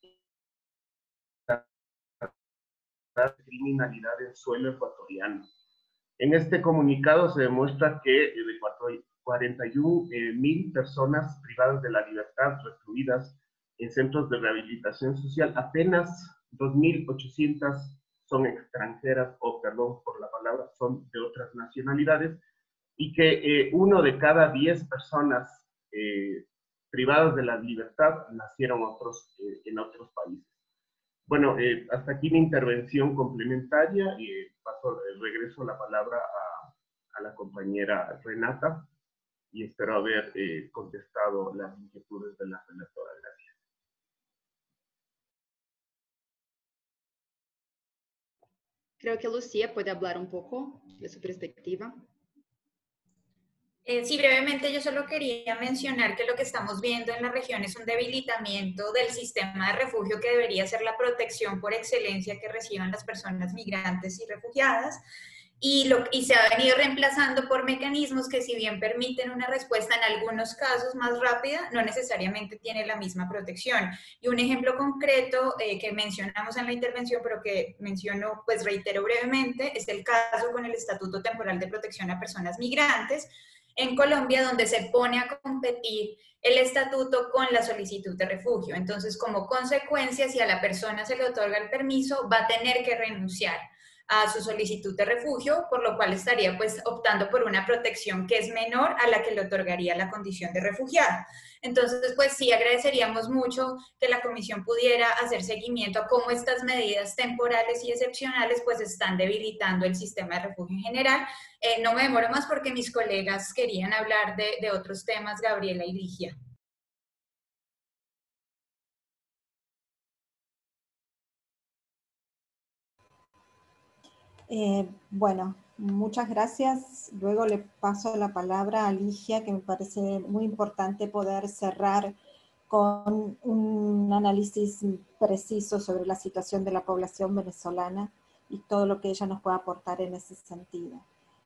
criminalidad en suelo ecuatoriano. En este comunicado se demuestra que de 41.000 personas privadas de la libertad, recluidas en centros de rehabilitación social, apenas 2.800 son extranjeras, o perdón por la palabra, son de otras nacionalidades, y que 1 de cada 10 personas privadas de la libertad, nacieron en otros países. Bueno, hasta aquí mi intervención complementaria y regreso la palabra a la compañera Renata y espero haber contestado las inquietudes de la relatora. Gracias. Creo que Lucía puede hablar un poco de su perspectiva. Sí, brevemente yo solo quería mencionar que lo que estamos viendo en la región es un debilitamiento del sistema de refugio que debería ser la protección por excelencia que reciban las personas migrantes y refugiadas, y se ha venido reemplazando por mecanismos que, si bien permiten una respuesta en algunos casos más rápida, no necesariamente tiene la misma protección. Y un ejemplo concreto que mencionamos en la intervención, pero que menciono, pues reitero brevemente, es el caso con el Estatuto Temporal de Protección a Personas Migrantes en Colombia, donde se pone a competir el estatuto con la solicitud de refugio. Entonces, como consecuencia, si a la persona se le otorga el permiso, va a tener que renunciar a su solicitud de refugio, por lo cual estaría pues optando por una protección que es menor a la que le otorgaría la condición de refugiado. Entonces, pues sí, agradeceríamos mucho que la Comisión pudiera hacer seguimiento a cómo estas medidas temporales y excepcionales pues están debilitando el sistema de refugio en general. No me demoro más porque mis colegas querían hablar de otros temas, Gabriela y Ligia. Bueno, muchas gracias. Luego le paso la palabra a Ligia, que me parece muy importante poder cerrar con un análisis preciso sobre la situación de la población venezolana y todo lo que ella nos pueda aportar en ese sentido.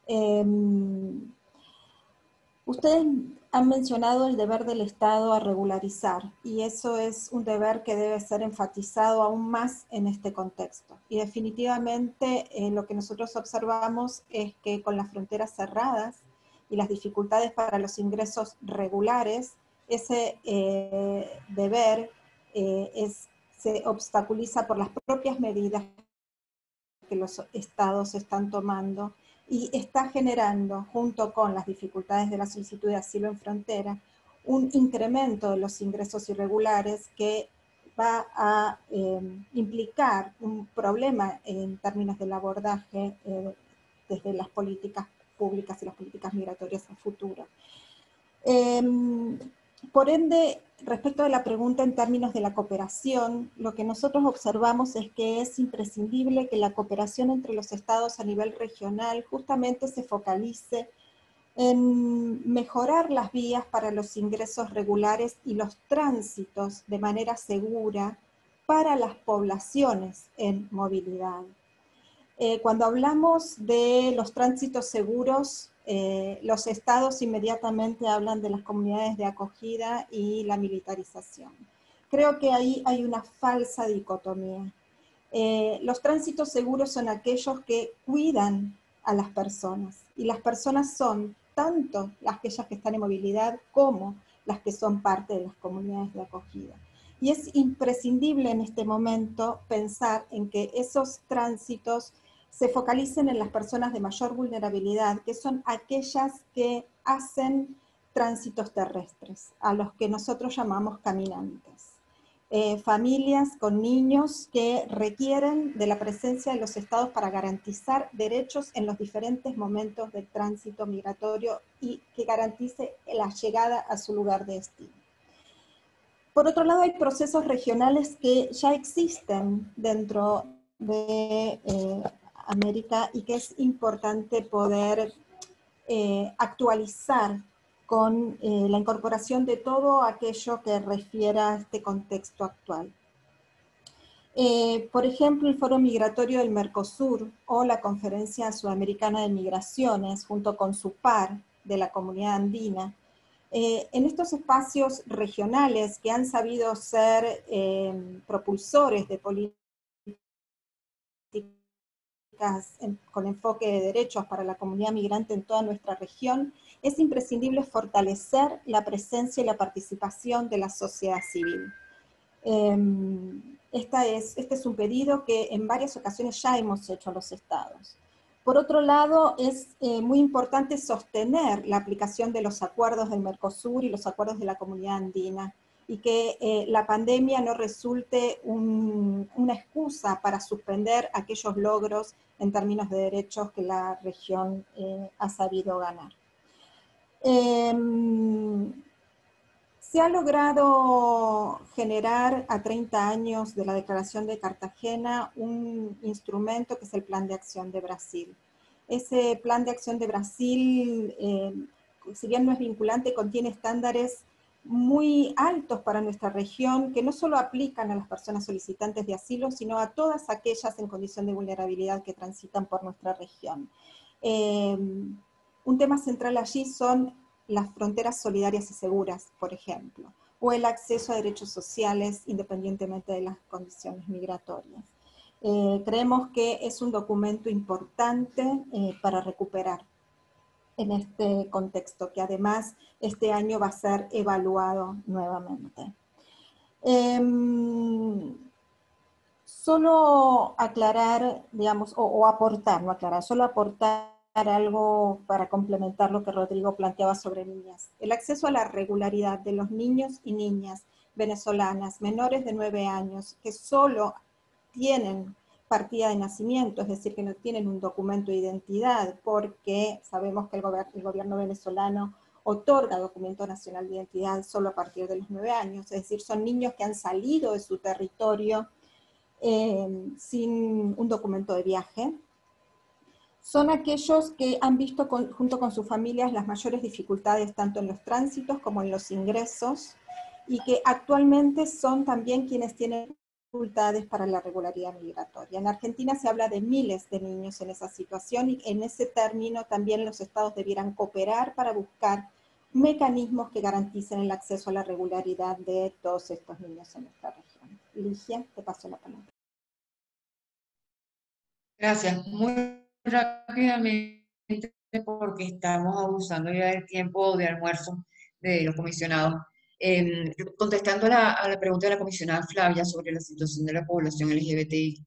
Ustedes han mencionado el deber del Estado a regularizar, y eso es un deber que debe ser enfatizado aún más en este contexto. Y definitivamente lo que nosotros observamos es que con las fronteras cerradas y las dificultades para los ingresos regulares, ese deber se obstaculiza por las propias medidas que los estados están tomando, y está generando, junto con las dificultades de la solicitud de asilo en frontera, un incremento de los ingresos irregulares que va a implicar un problema en términos del abordaje desde las políticas públicas y las políticas migratorias en futuro. Por ende, respecto de la pregunta en términos de la cooperación, lo que nosotros observamos es que es imprescindible que la cooperación entre los estados a nivel regional justamente se focalice en mejorar las vías para los ingresos regulares y los tránsitos de manera segura para las poblaciones en movilidad. Cuando hablamos de los tránsitos seguros, los estados inmediatamente hablan de las comunidades de acogida y la militarización. Creo que ahí hay una falsa dicotomía. Los tránsitos seguros son aquellos que cuidan a las personas, y las personas son tanto aquellas que están en movilidad como las que son parte de las comunidades de acogida. Y es imprescindible en este momento pensar en que esos tránsitos se focalicen en las personas de mayor vulnerabilidad, que son aquellas que hacen tránsitos terrestres, a los que nosotros llamamos caminantes. Familias con niños que requieren de la presencia de los estados para garantizar derechos en los diferentes momentos del tránsito migratorio y que garantice la llegada a su lugar de destino. Por otro lado, hay procesos regionales que ya existen dentro de América y que es importante poder actualizar con la incorporación de todo aquello que refiera a este contexto actual. Por ejemplo, el Foro Migratorio del Mercosur o la Conferencia Sudamericana de Migraciones, junto con su par de la Comunidad Andina, en estos espacios regionales que han sabido ser propulsores de políticas con enfoque de derechos para la comunidad migrante en toda nuestra región, es imprescindible fortalecer la presencia y la participación de la sociedad civil. Este es un pedido que en varias ocasiones ya hemos hecho a los estados. Por otro lado, es muy importante sostener la aplicación de los acuerdos del Mercosur y los acuerdos de la Comunidad Andina, y que la pandemia no resulte una excusa para suspender aquellos logros en términos de derechos que la región ha sabido ganar. Se ha logrado generar a 30 años de la Declaración de Cartagena un instrumento que es el Plan de Acción de Brasil. Ese Plan de Acción de Brasil, si bien no es vinculante, contiene estándares muy altos para nuestra región, que no solo aplican a las personas solicitantes de asilo, sino a todas aquellas en condición de vulnerabilidad que transitan por nuestra región. Un tema central allí son las fronteras solidarias y seguras, por ejemplo, o el acceso a derechos sociales independientemente de las condiciones migratorias. Creemos que es un documento importante para recuperar en este contexto, que además este año va a ser evaluado nuevamente. Solo aclarar, digamos, o aportar, no aclarar, solo aportar algo para complementar lo que Rodrigo planteaba sobre niñas. El acceso a la regularidad de los niños y niñas venezolanas menores de 9 años que solo tienen partida de nacimiento, es decir, que no tienen un documento de identidad, porque sabemos que el gobierno venezolano otorga documento nacional de identidad solo a partir de los 9 años, es decir, son niños que han salido de su territorio sin un documento de viaje. Son aquellos que han visto junto con sus familias las mayores dificultades tanto en los tránsitos como en los ingresos, y que actualmente son también quienes tienen dificultades para la regularidad migratoria. En Argentina se habla de miles de niños en esa situación, y en ese término también los estados debieran cooperar para buscar mecanismos que garanticen el acceso a la regularidad de todos estos niños en nuestra región. Ligia, te paso la palabra. Gracias. Muy rápidamente, porque estamos abusando ya del tiempo de almuerzo de los comisionados. Contestando a la pregunta de la comisionada Flavia sobre la situación de la población LGBTIQ+,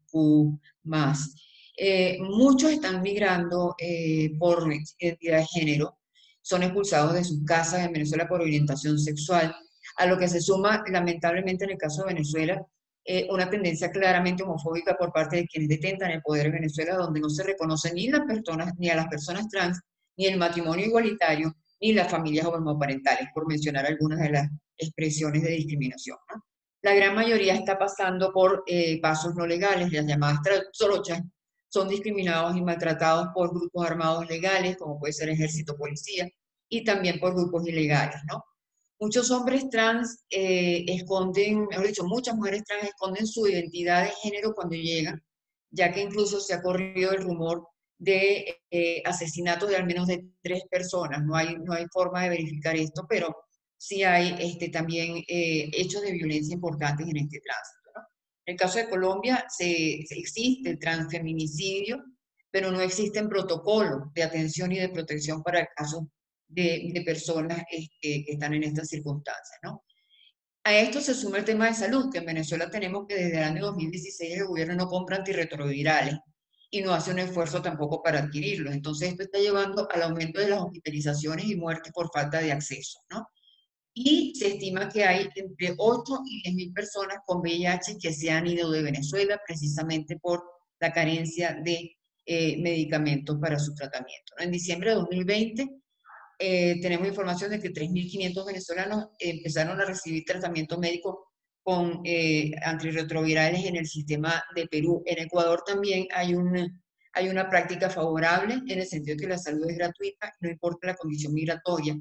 muchos están migrando por identidad de género, son expulsados de sus casas en Venezuela por orientación sexual, a lo que se suma, lamentablemente en el caso de Venezuela, una tendencia claramente homofóbica por parte de quienes detentan el poder en Venezuela, donde no se reconoce ni las personas, ni a las personas trans, ni el matrimonio igualitario, ni las familias homoparentales, por mencionar algunas de las expresiones de discriminación, ¿no? La gran mayoría está pasando por pasos no legales, las llamadas trochas, son discriminados y maltratados por grupos armados legales, como puede ser ejército, policía, y también por grupos ilegales, ¿no? Muchos hombres trans esconden, mejor dicho, muchas mujeres trans esconden su identidad de género cuando llegan, ya que incluso se ha corrido el rumor de asesinatos de al menos de 3 personas. No hay forma de verificar esto, pero sí hay también hechos de violencia importantes en este tránsito, ¿no? En el caso de Colombia existe el transfeminicidio, pero no existen protocolos de atención y de protección para el caso de personas que están en estas circunstancias, ¿no? A esto se suma el tema de salud, que en Venezuela tenemos que desde el año 2016 el gobierno no compra antirretrovirales y no hace un esfuerzo tampoco para adquirirlos. Entonces esto está llevando al aumento de las hospitalizaciones y muertes por falta de acceso, ¿no? Y se estima que hay entre 8 y 10 mil personas con VIH que se han ido de Venezuela precisamente por la carencia de medicamentos para su tratamiento, ¿no? En diciembre de 2020 tenemos información de que 3.500 venezolanos empezaron a recibir tratamiento médico con antirretrovirales en el sistema de Perú. En Ecuador también hay una práctica favorable en el sentido de que la salud es gratuita, no importa la condición migratoria,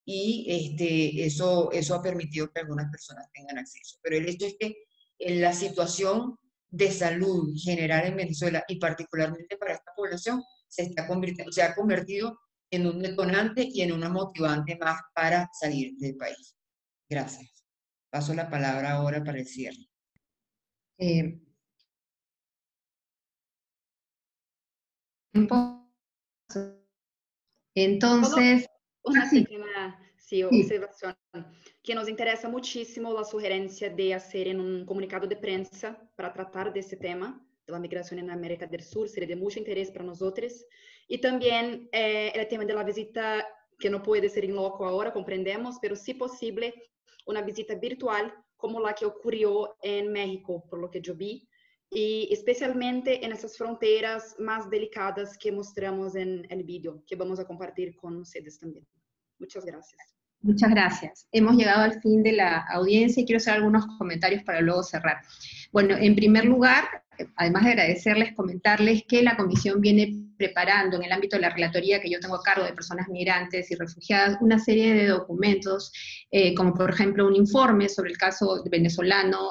y eso ha permitido que algunas personas tengan acceso. Pero el hecho es que la situación de salud general en Venezuela, y particularmente para esta población, se ha convertido en un detonante y en una motivante más para salir del país. Gracias. Paso la palabra ahora para el cierre. Entonces, una pequeña observación, que nos interesa muchísimo la sugerencia de hacer en un comunicado de prensa para tratar de este tema, la migración en América del Sur, sería de mucho interés para nosotros. Y también el tema de la visita, que no puede ser en loco ahora, comprendemos, pero sí posible una visita virtual como la que ocurrió en México, por lo que yo vi, y especialmente en esas fronteras más delicadas que mostramos en el vídeo, que vamos a compartir con ustedes también. Muchas gracias. Muchas gracias. Hemos llegado al fin de la audiencia y quiero hacer algunos comentarios para luego cerrar. Bueno, en primer lugar, además de agradecerles, comentarles que la Comisión viene preparando en el ámbito de la relatoría que yo tengo a cargo de personas migrantes y refugiadas una serie de documentos, como por ejemplo un informe sobre el caso venezolano,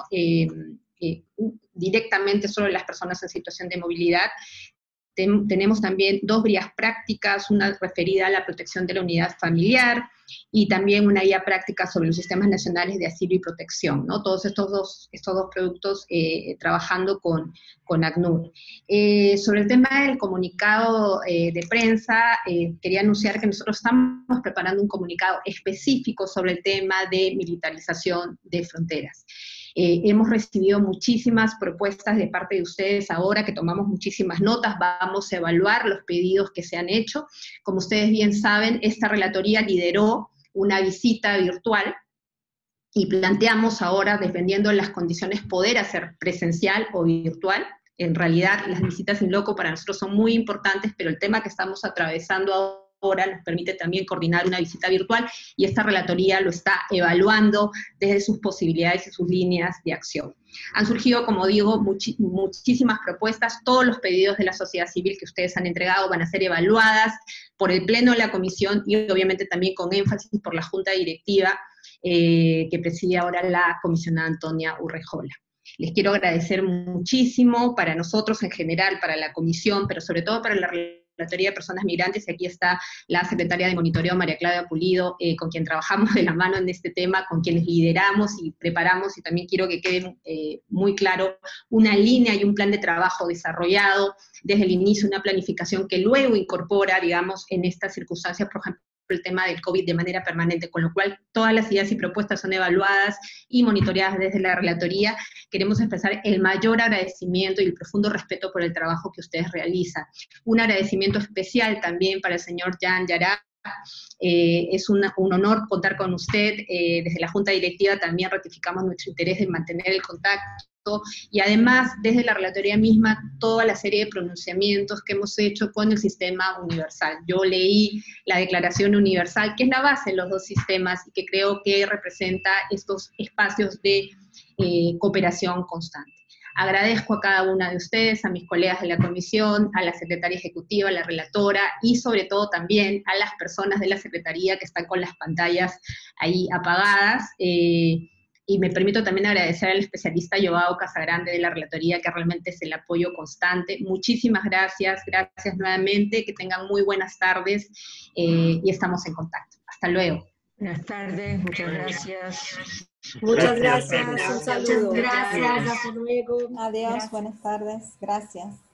directamente sobre las personas en situación de movilidad. Tenemos también 2 guías prácticas, una referida a la protección de la unidad familiar y también una guía práctica sobre los sistemas nacionales de asilo y protección, ¿no? Todos estos dos productos trabajando con ACNUR. Sobre el tema del comunicado de prensa, quería anunciar que nosotros estamos preparando un comunicado específico sobre el tema de militarización de fronteras. Hemos recibido muchísimas propuestas de parte de ustedes ahora, que tomamos muchísimas notas, vamos a evaluar los pedidos que se han hecho. Como ustedes bien saben, esta relatoría lideró una visita virtual y planteamos ahora, dependiendo de las condiciones, poder hacer presencial o virtual. En realidad, las visitas in loco para nosotros son muy importantes, pero el tema que estamos atravesando ahora nos permite también coordinar una visita virtual, y esta relatoría lo está evaluando desde sus posibilidades y sus líneas de acción. Han surgido, como digo, muchísimas propuestas. Todos los pedidos de la sociedad civil que ustedes han entregado van a ser evaluadas por el Pleno de la Comisión y obviamente también con énfasis por la Junta Directiva que preside ahora la comisionada Antonia Urrejola. Les quiero agradecer muchísimo para nosotros en general, para la Comisión, pero sobre todo para la Relatoría de Personas Migrantes, y aquí está la secretaria de Monitoreo, María Claudia Pulido, con quien trabajamos de la mano en este tema, con quienes lideramos y preparamos, y también quiero que quede muy claro, una línea y un plan de trabajo desarrollado desde el inicio, una planificación que luego incorpora, digamos, en estas circunstancias, por ejemplo, el tema del COVID de manera permanente, con lo cual todas las ideas y propuestas son evaluadas y monitoreadas desde la relatoría. Queremos expresar el mayor agradecimiento y el profundo respeto por el trabajo que ustedes realizan. Un agradecimiento especial también para el señor Jan Yará. Es un honor contar con usted. Desde la Junta Directiva también ratificamos nuestro interés en mantener el contacto, y además desde la relatoría misma toda la serie de pronunciamientos que hemos hecho con el sistema universal. Yo leí la Declaración Universal, que es la base de los dos sistemas y que creo que representa estos espacios de cooperación constante. Agradezco a cada una de ustedes, a mis colegas de la comisión, a la secretaria ejecutiva, a la relatora, y sobre todo también a las personas de la secretaría que están con las pantallas ahí apagadas. Y me permito también agradecer al especialista Joao Casagrande de la relatoría, que realmente es el apoyo constante. Muchísimas gracias, gracias nuevamente, que tengan muy buenas tardes, y estamos en contacto. Hasta luego. Buenas tardes, muchas gracias. Muchas gracias, un saludo. Muchas gracias, hasta luego. Adiós, buenas tardes, gracias.